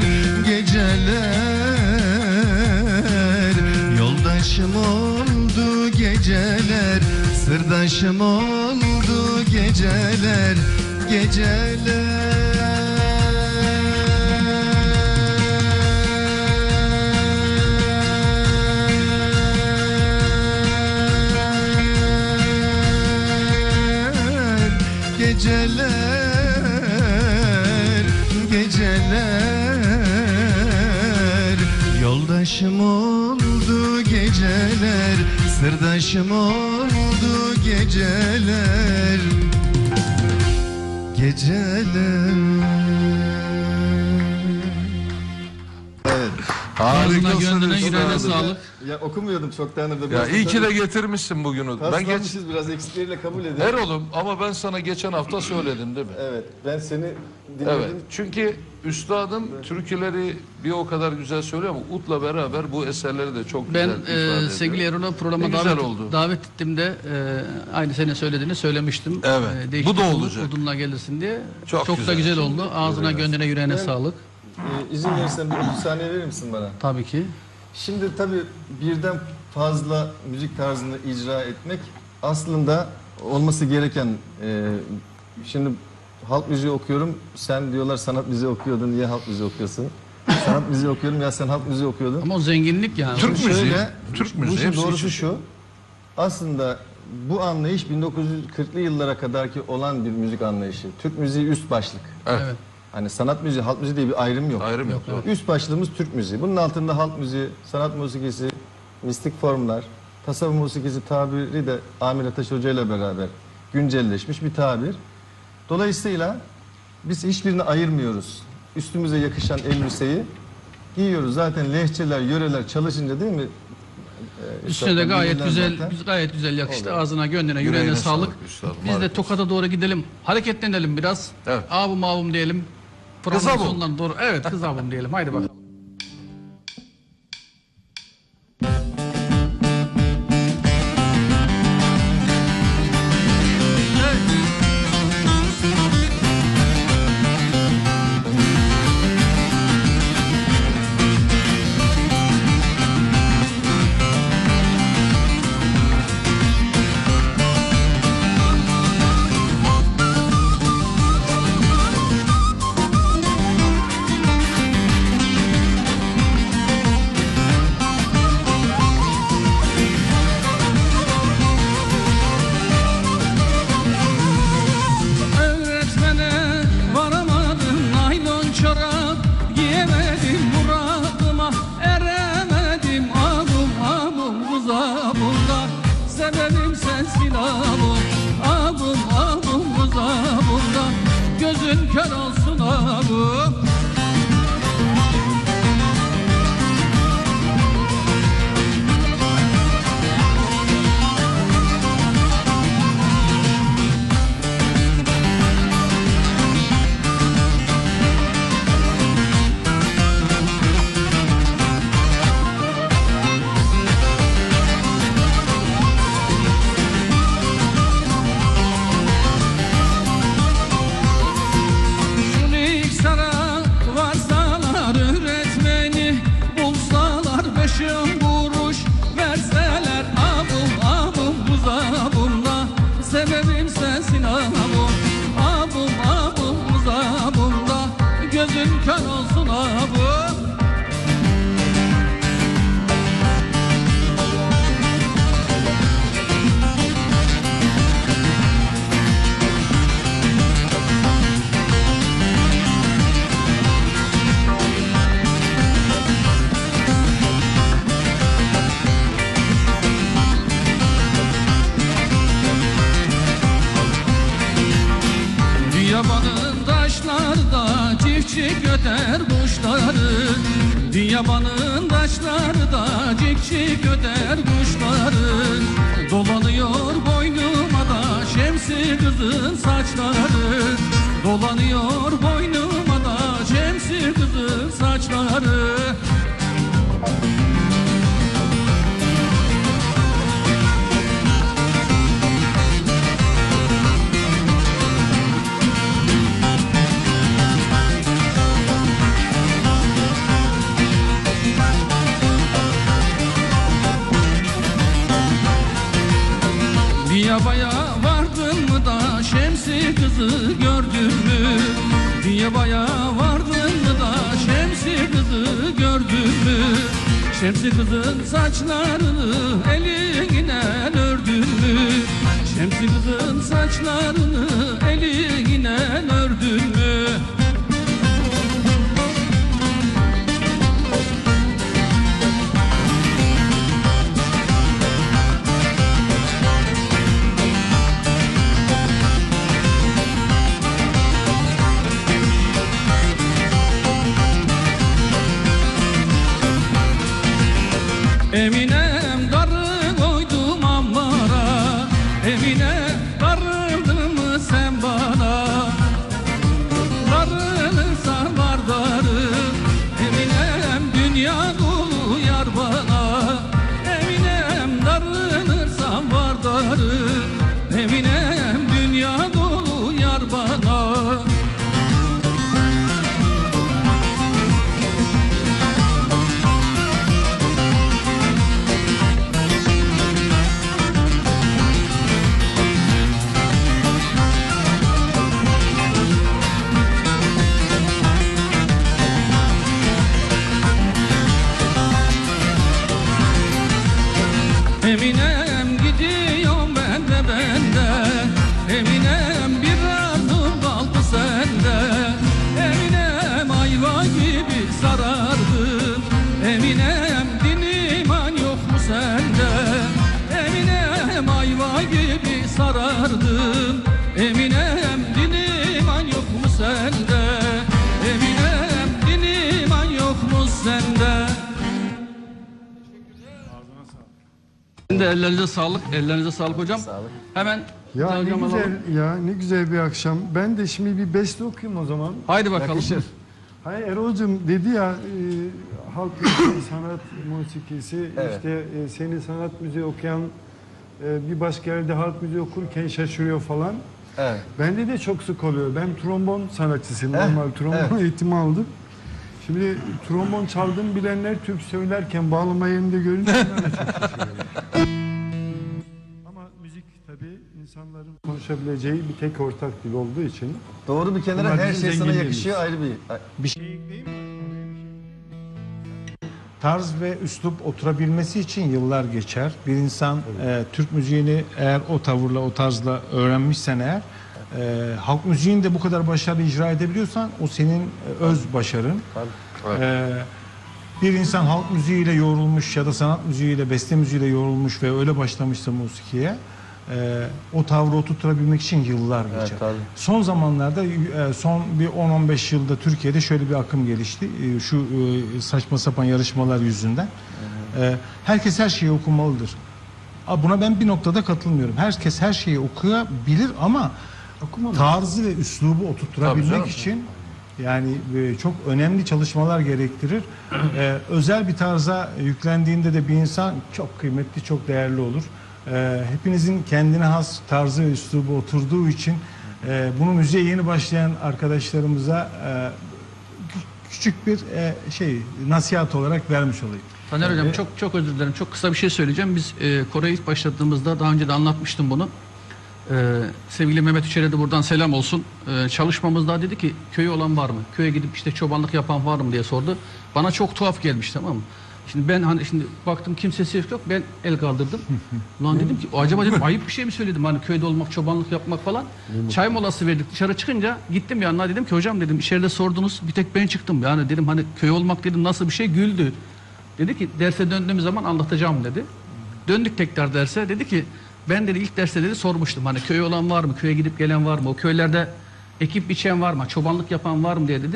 geceler, yoldaşım oldu geceler, sırdaşım oldu geceler, geceler. Geceler, geceler, yoldaşım oldu geceler, sırdaşım oldu geceler, geceler. Evet. Ağzına gönlüne yüreğine sağlık. Ya okumuyordum çoktan da. Ya iyi ki de getirmişsin bugünü. Ben biraz eksikleriyle kabul ediyorum. Erol'um ama ben sana geçen hafta söyledim değil mi? Evet. Ben seni dinledim. Evet. Çünkü üstadım türküleri bir o kadar güzel söylüyor ama Ut'la beraber bu eserleri de çok güzel ifade ediyor. Sevgili Erol'u programa davet ettiğimde aynı senin söylediğini söylemiştim. Evet. Bu da olacak. Odunla gelirsin diye. Çok da güzel oldu. Ağzına gönlüne yüreğine sağlık. İzin verirsen bir 30 saniye verir misin bana? Tabii ki. Şimdi tabii birden fazla müzik tarzını icra etmek aslında olması gereken. Şimdi halk müziği okuyorum, sen diyorlar sanat müziği okuyordun, niye halk müziği okuyorsun? Sanat müziği okuyorum, ya sen halk müziği okuyordun. Ama o zenginlik yani. Türk müziği. Türk müziği. Bu doğrusu şu, aslında bu anlayış 1940'lı yıllara kadarki olan bir müzik anlayışı. Türk müziği üst başlık. Evet. Hani sanat müziği, halk müziği diye bir ayrım yok. Ayrım yok. Evet. Üst başlığımız Türk müziği. Bunun altında halk müziği, sanat musikisi, mistik formlar, tasavvuf musikisi tabiri de Amir Ataş Hoca ile beraber güncelleşmiş bir tabir. Dolayısıyla biz hiçbirini ayırmıyoruz. Üstümüze yakışan elbiseyi giyiyoruz. Zaten lehçeler, yöreler çalışınca değil mi? Üstüne de gayet güzel yakıştı. Oldu. Ağzına, gönlüne, yüreğine sağlık. Biz de Tokat'a doğru gidelim. Hareketlenelim biraz. Evet. Abum diyelim. Programın sonlarına doğru. Evet, kız abum diyelim. Haydi bakalım. öter kuşları, Diyabanın taşları da cik cik öter kuşları. Dolanıyor boynuma da Şemsi kızın saçları, dolanıyor boynuma da Şemsi kızın saçları. Diyabaya vardın mı da Şemsi kızı gördün mü? Diyabaya vardın mı da Şemsi kızı gördün mü? Şemsi kızın saçlarını eline ördün mü? Şemsi kızın saçlarını eline ördün mü? Eminem karı koydum amara, Emine darıldın mı sen bana? Darılırsan var darım, Eminem dünya dolu yar bana. Eminem darılırsan var darım, Eminem dünya dolu yar bana. Eminem gidiyorum ben de Eminem bir adım kaldı sende. Eminem ayva gibi sarardın, Eminem din iman yok mu sende? Eminem ayva gibi sarardın, Eminem din iman yok mu sende? Eminem din iman yok mu sende? Ellerinize sağlık, ellerinize sağlık hocam. Sağlık. Hemen ya ne güzel alalım. ya, ne güzel bir akşam. Ben de şimdi bir beste okuyayım o zaman. Haydi bakalım. Yakışır. Hayır, Erol'cum dedi ya halk müziği, sanat musikisi, evet. işte senin sanat müziği okuyan bir başka yerde halk müziği okurken şaşırıyor falan. Evet. Bende de çok sık oluyor. Ben trombon sanatçısıyım. Normal trombon eğitimi aldım. Şimdi trombon çaldığımı bilenler Türk söylerken bağlama yerinde görünce çok şaşırıyorlar. Ama müzik tabii insanların konuşabileceği bir tek ortak dil olduğu için. Doğru bir kenara her şey sana yakışıyor, ayrı bir şey ekleyeyim mi? Tarz ve üslup oturabilmesi için yıllar geçer. Bir insan Türk müziğini eğer o tavırla, o tarzla öğrenmişsen eğer, halk müziğini de bu kadar başarılı icra edebiliyorsan o senin öz başarın. Bir insan halk müziğiyle yoğrulmuş ya da sanat müziğiyle, beste müziğiyle yoğrulmuş ve öyle başlamışsa musikiye, o tavrı oturtabilmek için yıllar geçer. Evet, son zamanlarda, son bir 10-15 yılda Türkiye'de şöyle bir akım gelişti. Şu saçma sapan yarışmalar yüzünden. Herkes her şeyi okumalıdır. Buna ben bir noktada katılmıyorum. Herkes her şeyi okuyabilir ama tarzı ve üslubu oturtturabilmek için yani çok önemli çalışmalar gerektirir. Özel bir tarza yüklendiğinde de bir insan çok kıymetli, çok değerli olur. Hepinizin kendine has tarzı ve üslubu oturduğu için bunu müziğe yeni başlayan arkadaşlarımıza küçük bir nasihat olarak vermiş olayım. Taner Hocam çok özür dilerim. Çok kısa bir şey söyleyeceğim. Biz Kore'ye ilk başladığımızda daha önce de anlatmıştım bunu. Sevgili Mehmet Üçer'e de buradan selam olsun. Çalışmamızda dedi ki köyü olan var mı? Köye gidip işte çobanlık yapan var mı diye sordu. Bana çok tuhaf gelmiş, tamam mı? Şimdi ben şimdi baktım kimsesi yok, ben el kaldırdım. Ulan dedim ki acaba dedim ayıp bir şey mi söyledim, hani köyde olmak, çobanlık yapmak falan. Çay molası verdik, dışarı çıkınca gittim yanına, dedim ki hocam dedim içeride sordunuz bir tek ben çıktım. Yani dedim hani köy olmak dedim nasıl bir şey, güldü. Dedi ki derse döndüğümüz zaman anlatacağım dedi. Döndük tekrar derse, dedi ki ben dedi ilk derste dedi sormuştum hani köy olan var mı, köye gidip gelen var mı, o köylerde ekip biçen var mı, çobanlık yapan var mı diye dedi.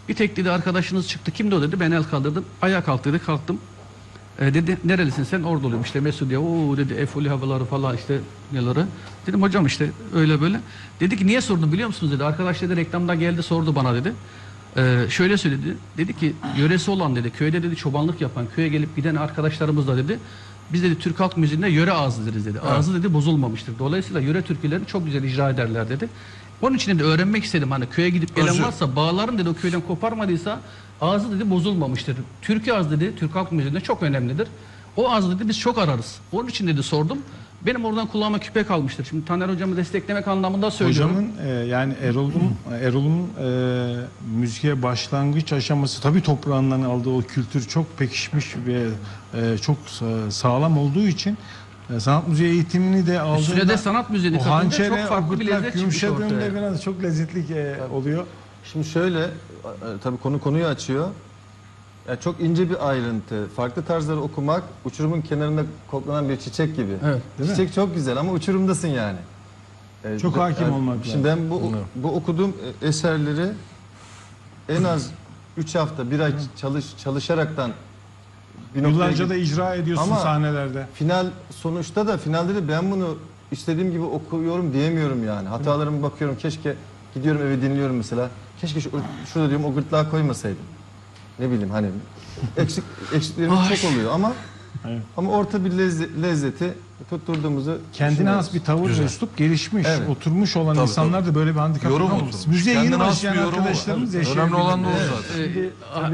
Bir tek dedi arkadaşınız çıktı. Kimdi o dedi. Ben el kaldırdım. Ayağa kalk dedi. Kalktım. Dedi nerelisin sen? Orduluyum işte Mesudiye. Oo dedi Efuli havaları falan işte neleri. Dedim hocam işte öyle böyle. Dedi ki niye sordun biliyor musunuz dedi. Arkadaş dedi reklamda geldi sordu bana dedi. Şöyle söyledi. Dedi ki yöresi olan dedi köyde dedi çobanlık yapan köye gelip giden arkadaşlarımız da dedi. Biz dedi Türk halk müziğinde yöre ağzı deriz dedi. Ağzı dedi bozulmamıştır. Dolayısıyla yöre türkülerini çok güzel icra ederler dedi. Onun için de öğrenmek istedim hani köye gidip gelen varsa bağların dedi o köyden koparmadıysa ağzı dedi bozulmamıştır. Türkü ağzı dedi Türk halk müziğinde çok önemlidir. O ağzı dedi biz çok ararız. Onun için dedi sordum. Benim oradan kulağıma küpe kalmıştır. Şimdi Taner hocamı desteklemek anlamında söylüyorum. Hocamın yani Erol'un müziğe başlangıç aşaması tabii toprağından aldığı o kültür çok pekişmiş ve çok sağlam olduğu için sanat müziği eğitimini de aldığında üstüne de sanat müziğini katınca çok farklı bir lezzet çıkmış ortaya. Yumuşadığında biraz çok lezzetli oluyor. Şimdi şöyle tabii konuyu açıyor. Yani çok ince bir ayrıntı. Farklı tarzları okumak uçurumun kenarında koklanan bir çiçek gibi. Evet, çiçek çok güzel ama uçurumdasın yani. Çok hakim olmak lazım. Şimdi ben bu okuduğum eserleri en az 3 hafta, 1 ay çalışaraktan yıllarca da icra ediyorsun ama sahnelerde. Sonuçta da finalde de ben bunu istediğim gibi okuyorum diyemiyorum yani. Hatalarıma bakıyorum. Keşke gidiyorum eve dinliyorum mesela. Keşke şurada diyorum o gırtlağı koymasaydım. Ne bileyim hani eksiklerimiz çok oluyor ama orta bir lezzeti tutturduğumuzu kendine has bir tavır ve üslup gelişmiş, oturmuş olan insanlar da böyle bir handikap olmaz. Müziğe yeni başlayan arkadaşlarımız yaşayabilir. Önemli olan da o zaten.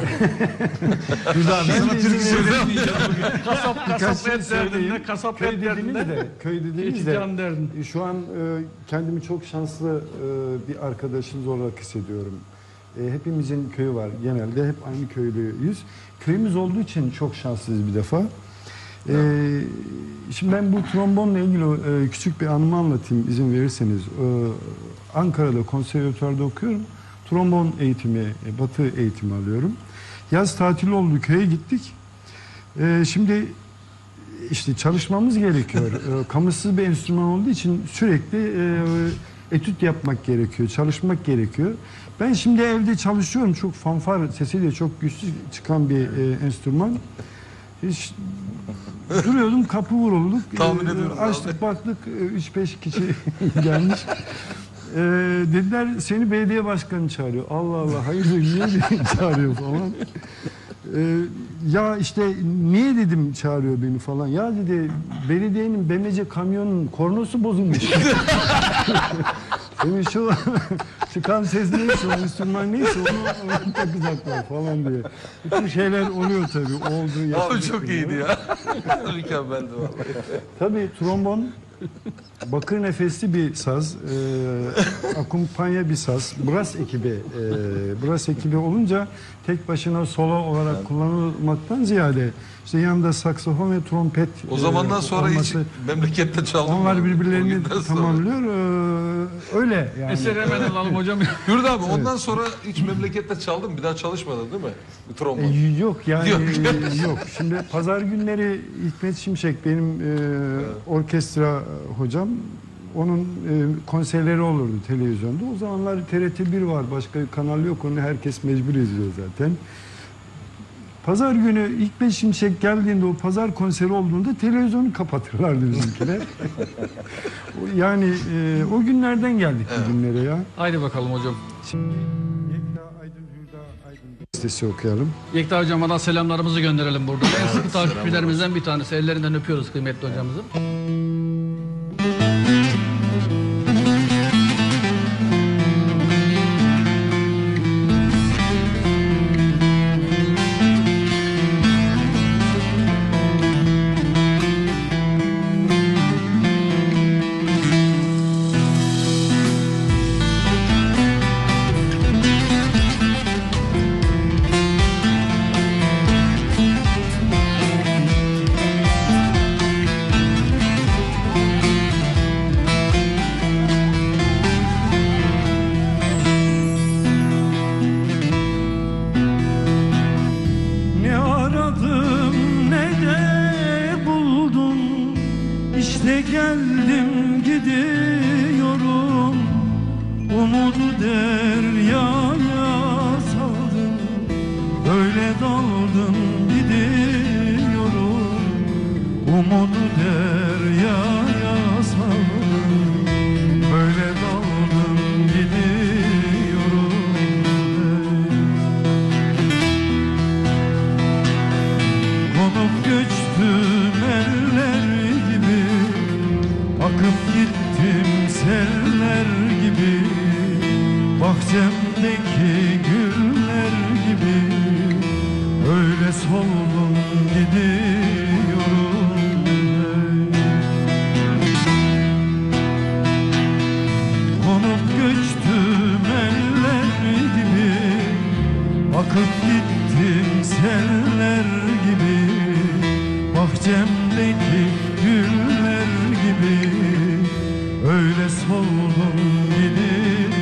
Güzel, sana türkü söylemeyeceğim bugün. Kasap köy dediğimiz de şu an kendimi çok şanslı bir şimdi olarak hissediyorum. Hepimizin köyü var. Genelde hep aynı köylüyüz. Köyümüz olduğu için çok şanslıyız bir defa. Şimdi ben bu trombonla ilgili küçük bir anımı anlatayım izin verirseniz. Ankara'da konservatuvarda okuyorum. Trombon eğitimi, batı eğitimi alıyorum. Yaz tatili oldu, köye gittik. Şimdi işte çalışmamız gerekiyor. Kamusuz bir enstrüman olduğu için sürekli etüt yapmak gerekiyor, çalışmak gerekiyor. Ben şimdi evde çalışıyorum. Çok fanfar sesiyle çok güçlü çıkan bir enstrüman. Duruyordum, kapı vurulduk. Açtık, baktık 3-5 kişi gelmiş. Dediler seni belediye başkanı çağırıyor. Allah Allah, hayırdır niye çağırıyor falan. Ya işte niye dedim çağırıyor beni falan. Ya dedi belediyenin BMC kamyonunun kornosu bozulmuş. Senin şu çıkan ses neyse, o enstrüman neyse onu takacaklar falan diye. Bütün şeyler oluyor tabii. Oldu. O çok iyiydi ya. Mükemmeldi vallahi. Tabii trombon bakır nefesli bir saz, akumpanya bir saz, brass ekibi olunca tek başına solo olarak kullanılmaktan ziyade işte yanında saksafon ve trompet o zamandan sonra hiç memlekette çaldım. Onlar birbirlerini tamamlıyor. Öyle yani. Eseri hemen alalım hocam. Yurda abi ondan sonra hiç memlekette çaldın bir daha çalışmadın değil mi? Trombon. Yok yani yok. Şimdi pazar günleri Hikmet Şimşek benim orkestra hocam. Onun konserleri olurdu televizyonda. O zamanlar TRT1 var. Başka kanal yok. Onu herkes mecbur izliyor zaten. Pazar günü Hikmet Şimşek geldiğinde o pazar konseri olduğunda televizyonu kapatırlardı bizimkiler. Yani o günlerden geldik bugünlere ya. Haydi bakalım hocam. Yekta Aydın Hürda Aydın listesi okuyalım. Yekta hocama da selamlarımızı gönderelim burada. En sıkı takipçilerimizden bir tanesi. Ellerinden öpüyoruz kıymetli hocamızı. Böyle daldım gidiyorum, umudu deryaya saldım. Böyle daldım gidiyorum. Konup göçtüm eller gibi, akıp gittim seller gibi. Bahçemdeki güller gibi öyle soldum gidiyorum. Konup göçtüm eller gibi, akıp gittim seller gibi. Bahçemdeki güller gibi öyle soldum gidiyorum.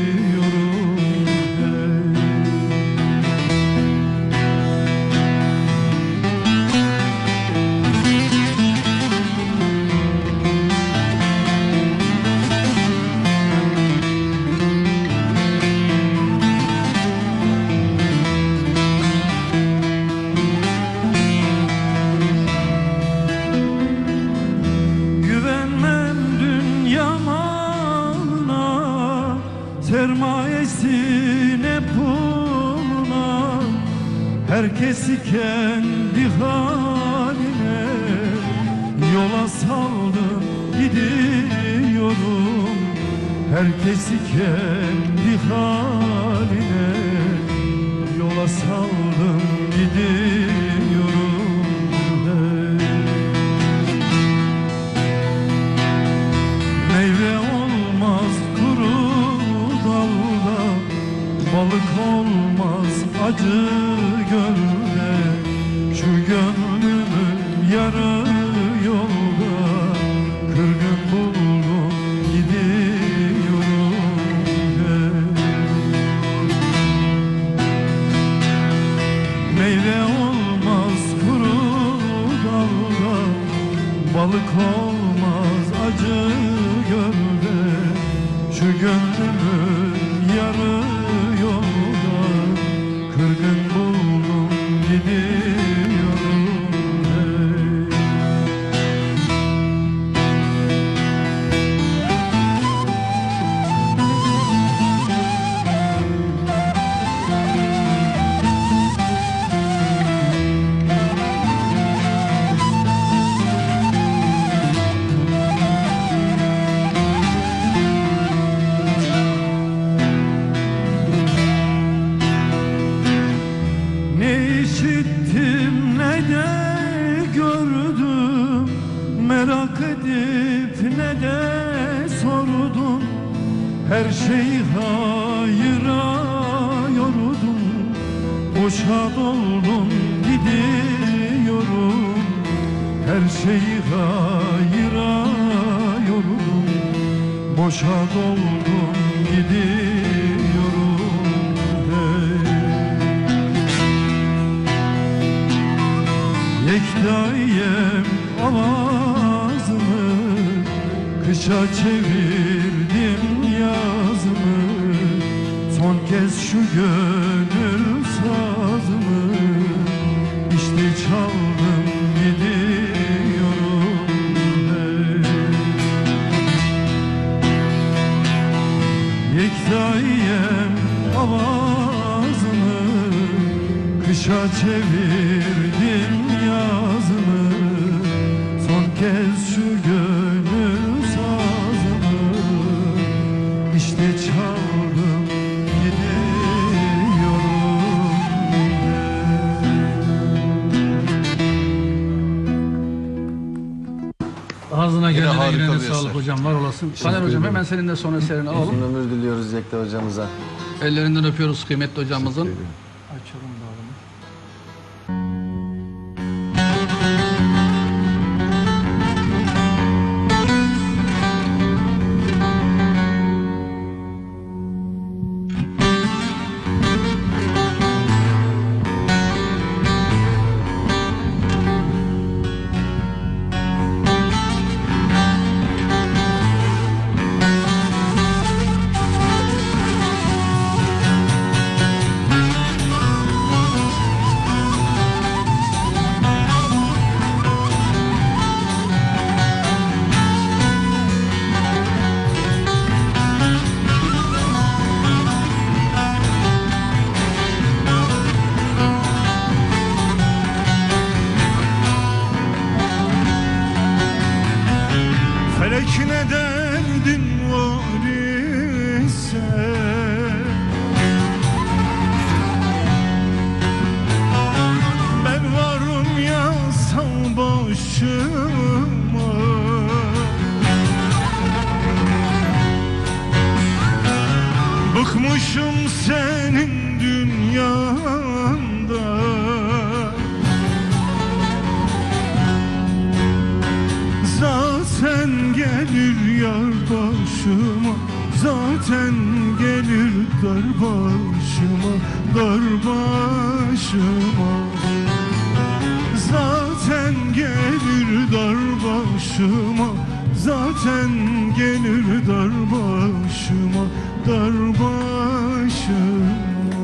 Sermayesine puluna, herkesi kendi haline yola saldım gidiyorum. Herkesi kendi haline yola saldım gidiyorum. Meyve olmaz kuru dalda, balık olmaz acı gölde. Şu gönlümün yarı yolda, kırgın buldum gidiyorum. Meyve olmaz kuru dalda, balık olmaz acı gölde. Şu gönlümün yarı yolda, kırgın buldum gidiyorum. Ne işittim ne de gördüm, merak edip ne de sordum. Her şeyi hayıra yordum, boşa doldum gidiyorum. Her şeyi hayıra yordum, boşa doldum gidiyorum. Yektayem avazımı, kışa çevirdim yazımı. Son kez şu gönül sazımı işte çaldım gidiyorum. Yektayem avazımı, kışa çevirdim yazımı. Son kez şu gönül sazımı işte çaldım gidiyorum. Ağzına Yine geldiğine harika yüreğine bir sağlık eser. hocam, var olasın. Taner hocam hemen senin de son eserini alalım. Uzun ömür diliyoruz Yekta hocamıza. Ellerinden öpüyoruz kıymetli hocamızın. Açalım bağlamı. başım senin dünyanda. Zaten gelir yar başıma, zaten gelir dar başıma, dar başıma. Zaten gelir dar başıma, zaten gelir dar başıma, dar başıma.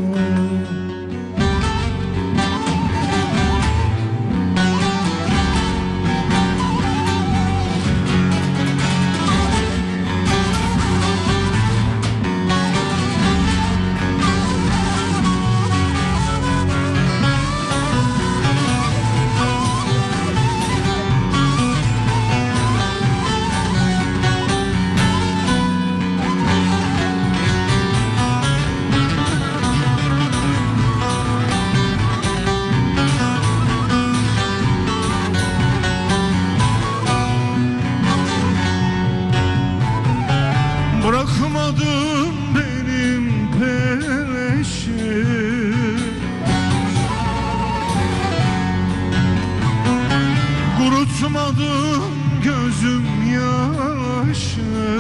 Bırakmadın benim peşim, kurutmadın gözüm yaşı.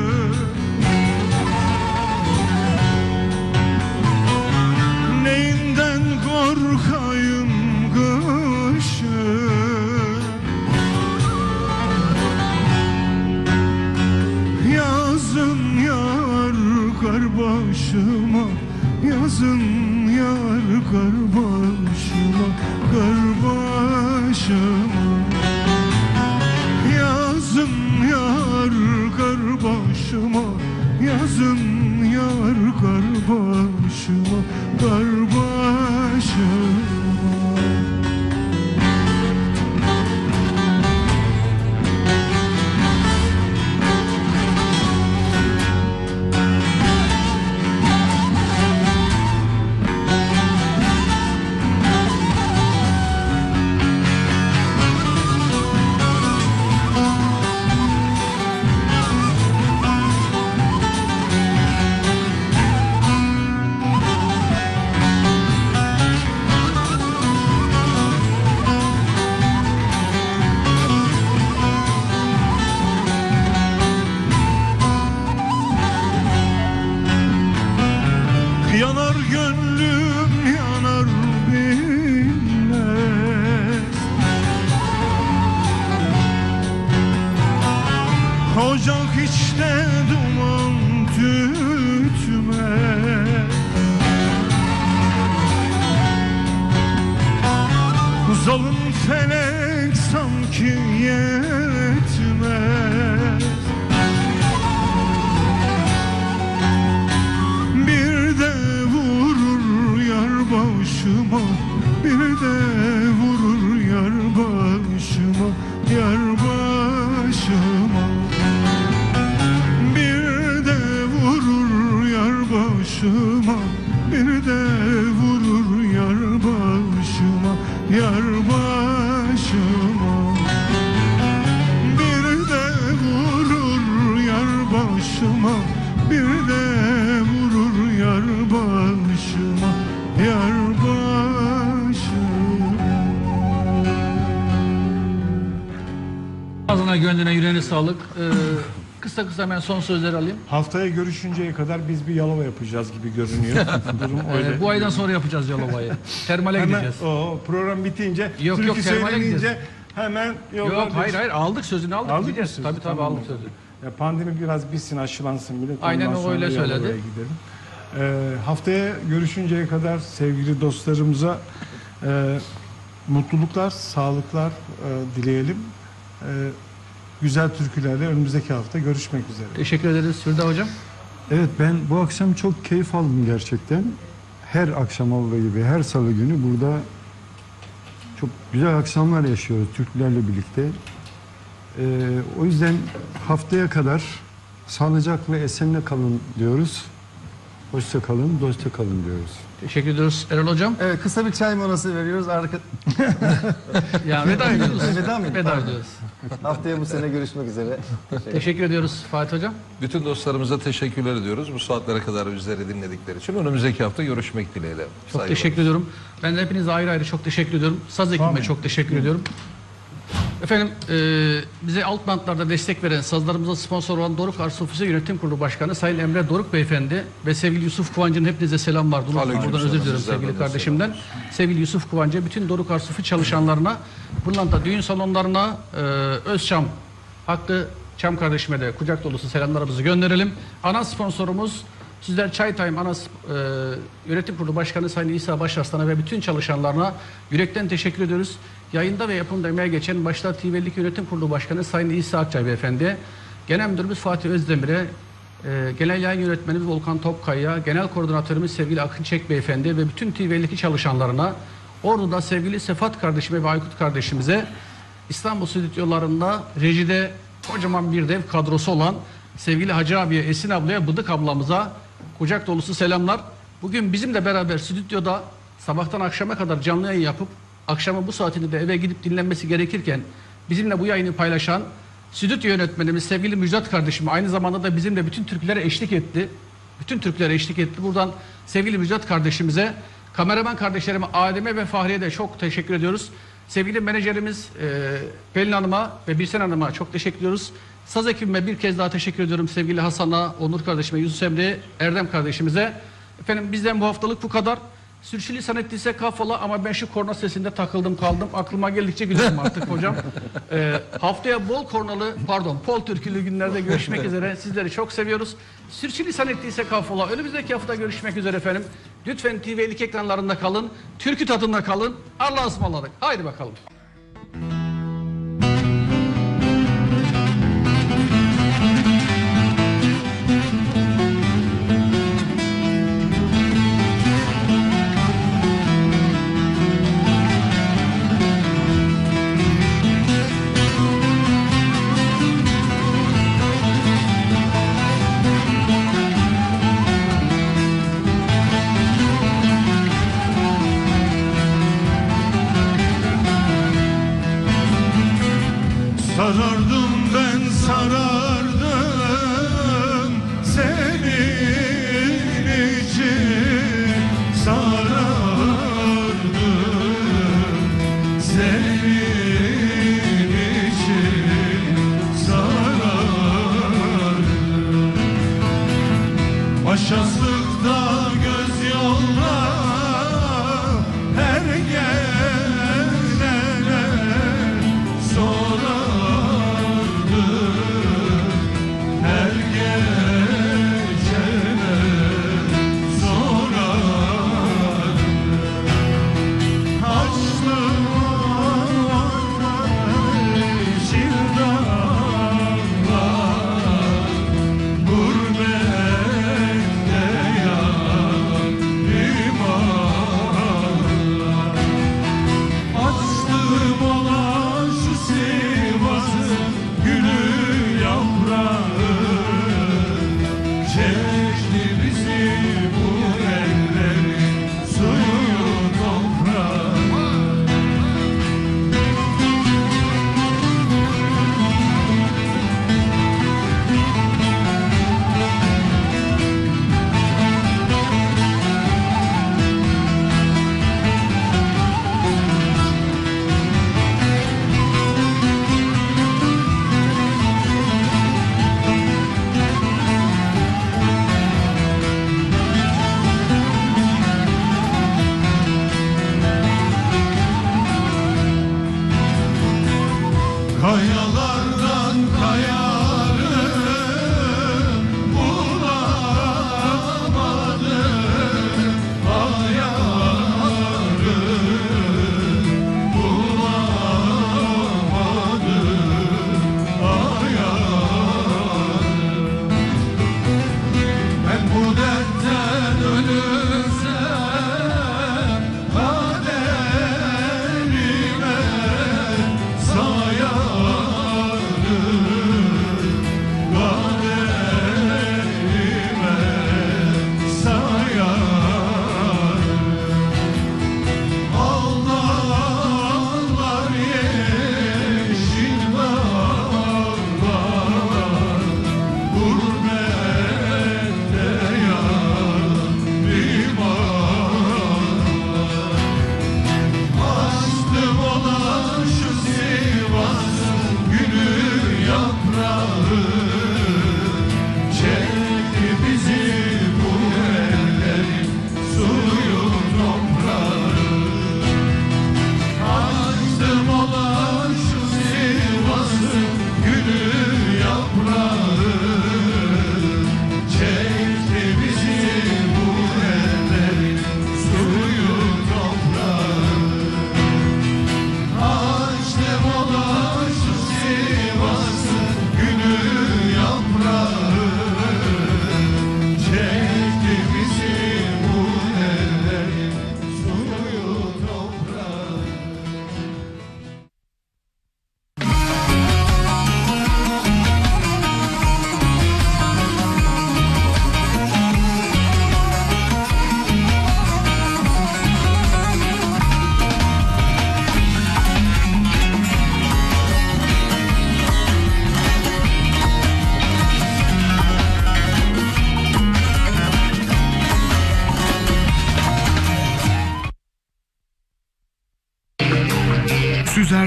Neyinden korkayım kışın? Yazın yar kar başıma, yazın yar kar başıma, kar başıma. Yazın yar kar başıma, yazın yar kar başıma, kar başıma. Yanar gönlüm yanar bilmez, ocak içte duman tütmez. Zalim felek sanki yetmez. Bir de vurur yar başıma, bir de vurur yar başıma, yar başıma. Bir de vurur yar başıma, bir de vurur yar başıma, yar başıma. Bir de vurur yar başıma, bir de vurur yar başıma, yar başıma. Ağzına gönlüne yüreğine sağlık. Kısa kısa ben son sözleri alayım. Haftaya görüşünceye kadar biz bir Yalova yapacağız gibi görünüyor. Durum öyle. Bu aydan sonra yapacağız Yalova'yı. Termale Hemen gideceğiz. o program bitince, Yok, türkü termale söylenince gideceğiz. hemen Yok hayır aldık sözünü aldık. Aldık Gideceğiz. mı sözü? Tabii Tamam. aldık sözü. Ya pandemi biraz bitsin, aşılansın millet. Aynen Ondan o sonra öyle Yalova'ya söyledi. gidelim. Haftaya görüşünceye kadar sevgili dostlarımıza mutluluklar, sağlıklar dileyelim. Güzel türkülerle önümüzdeki hafta görüşmek üzere. Teşekkür ederiz Firda Hocam. Evet, ben bu akşam çok keyif aldım gerçekten. Her akşam olduğu gibi her salı günü burada çok güzel akşamlar yaşıyoruz Türklerle birlikte. O yüzden haftaya kadar sağlıcakla, esenle kalın diyoruz. Hoşça kalın, dostça kalın diyoruz. Teşekkür ediyoruz Erol Hocam. Evet, kısa bir çay molası veriyoruz. Ya veda ediyoruz. Veda mı? Veda ediyoruz. Haftaya bu sene görüşmek üzere. Teşekkür ediyoruz Fatih Hocam. Bütün dostlarımıza teşekkürler ediyoruz. Bu saatlere kadar bizleri dinledikleri için. Önümüzdeki hafta görüşmek dileğiyle. Çok teşekkür ediyorum. Ben de hepinize ayrı ayrı çok teşekkür ediyorum. Saz ekibime çok teşekkür ediyorum. Efendim bize alt bantlarda destek veren, sazlarımıza sponsor olan Doruk Arsa Yönetim Kurulu Başkanı Sayın Emre Doruk Beyefendi ve sevgili Yusuf Kıvancı'nın hepinize selam var. Buradan özür diliyorum sevgili kardeşimden. Sevgili Yusuf Kıvancı, bütün Doruk Arsa çalışanlarına, Pırlanta düğün salonlarına, Özçam, Hakkı Çam kardeşime de kucak dolusu selamlarımızı gönderelim. Ana sponsorumuz Süzer Çay Time Yönetim Kurulu Başkanı Sayın İsa Başarslan'a ve bütün çalışanlarına yürekten teşekkür ediyoruz. Yayında ve yapımda emeğe geçen başta TV52 Yönetim Kurulu Başkanı Sayın İsa Akçay Beyefendi, Genel Müdürümüz Fatih Özdemir'e, Genel Yayın Yönetmenimiz Volkan Topkay'a, Genel Koordinatörümüz sevgili Akın Çek Beyefendi ve bütün TV52 çalışanlarına, Ordu'da sevgili Sefat kardeşime ve Aykut kardeşimize, İstanbul stüdyolarında rejide kocaman bir dev kadrosu olan sevgili Hacı abiye, Esin ablaya, Bıdık ablamıza kucak dolusu selamlar. Bugün bizimle beraber stüdyoda sabahtan akşama kadar canlı yayın yapıp akşamın bu saatinde de eve gidip dinlenmesi gerekirken bizimle bu yayını paylaşan stüdyo yönetmenimiz sevgili Müjdat kardeşim aynı zamanda da bizimle bütün türkülere eşlik etti. Bütün türkülere eşlik etti. Buradan sevgili Müjdat kardeşimize, kameraman kardeşlerime Adem'e ve Fahriye de çok teşekkür ediyoruz. Sevgili menajerimiz Pelin Hanım'a ve Birsen Hanım'a çok teşekkür ediyoruz. Saz ekibime bir kez daha teşekkür ediyorum. Sevgili Hasan'a, Onur kardeşime, Yusuf Emre'ye, Erdem kardeşimize. Efendim bizden bu haftalık bu kadar. Sürçülisan ettiyse kafola ama ben şu korna sesinde takıldım kaldım. Aklıma geldikçe gülerim artık hocam. Haftaya bol kornalı, pol türkülü günlerde görüşmek üzere. Sizleri çok seviyoruz. Sürçülisan ettiyse kafola. Önümüzdeki hafta görüşmek üzere efendim. Lütfen TV52 ekranlarında kalın. Türkü tadında kalın. Allah'a ısmarladık. Haydi bakalım. Sarardım ben sarardım senin için, sarardım senin için, sarardım. Başaslıkta göz yolla her gelene sonra kayalardan kayarım bulamadım, ayarım bulamadım, ayarım. Ben bu dertten ölürsem kaderime sayarım.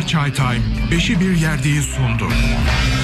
Süzer Çay Time 5'i bir yerdeyi sundu.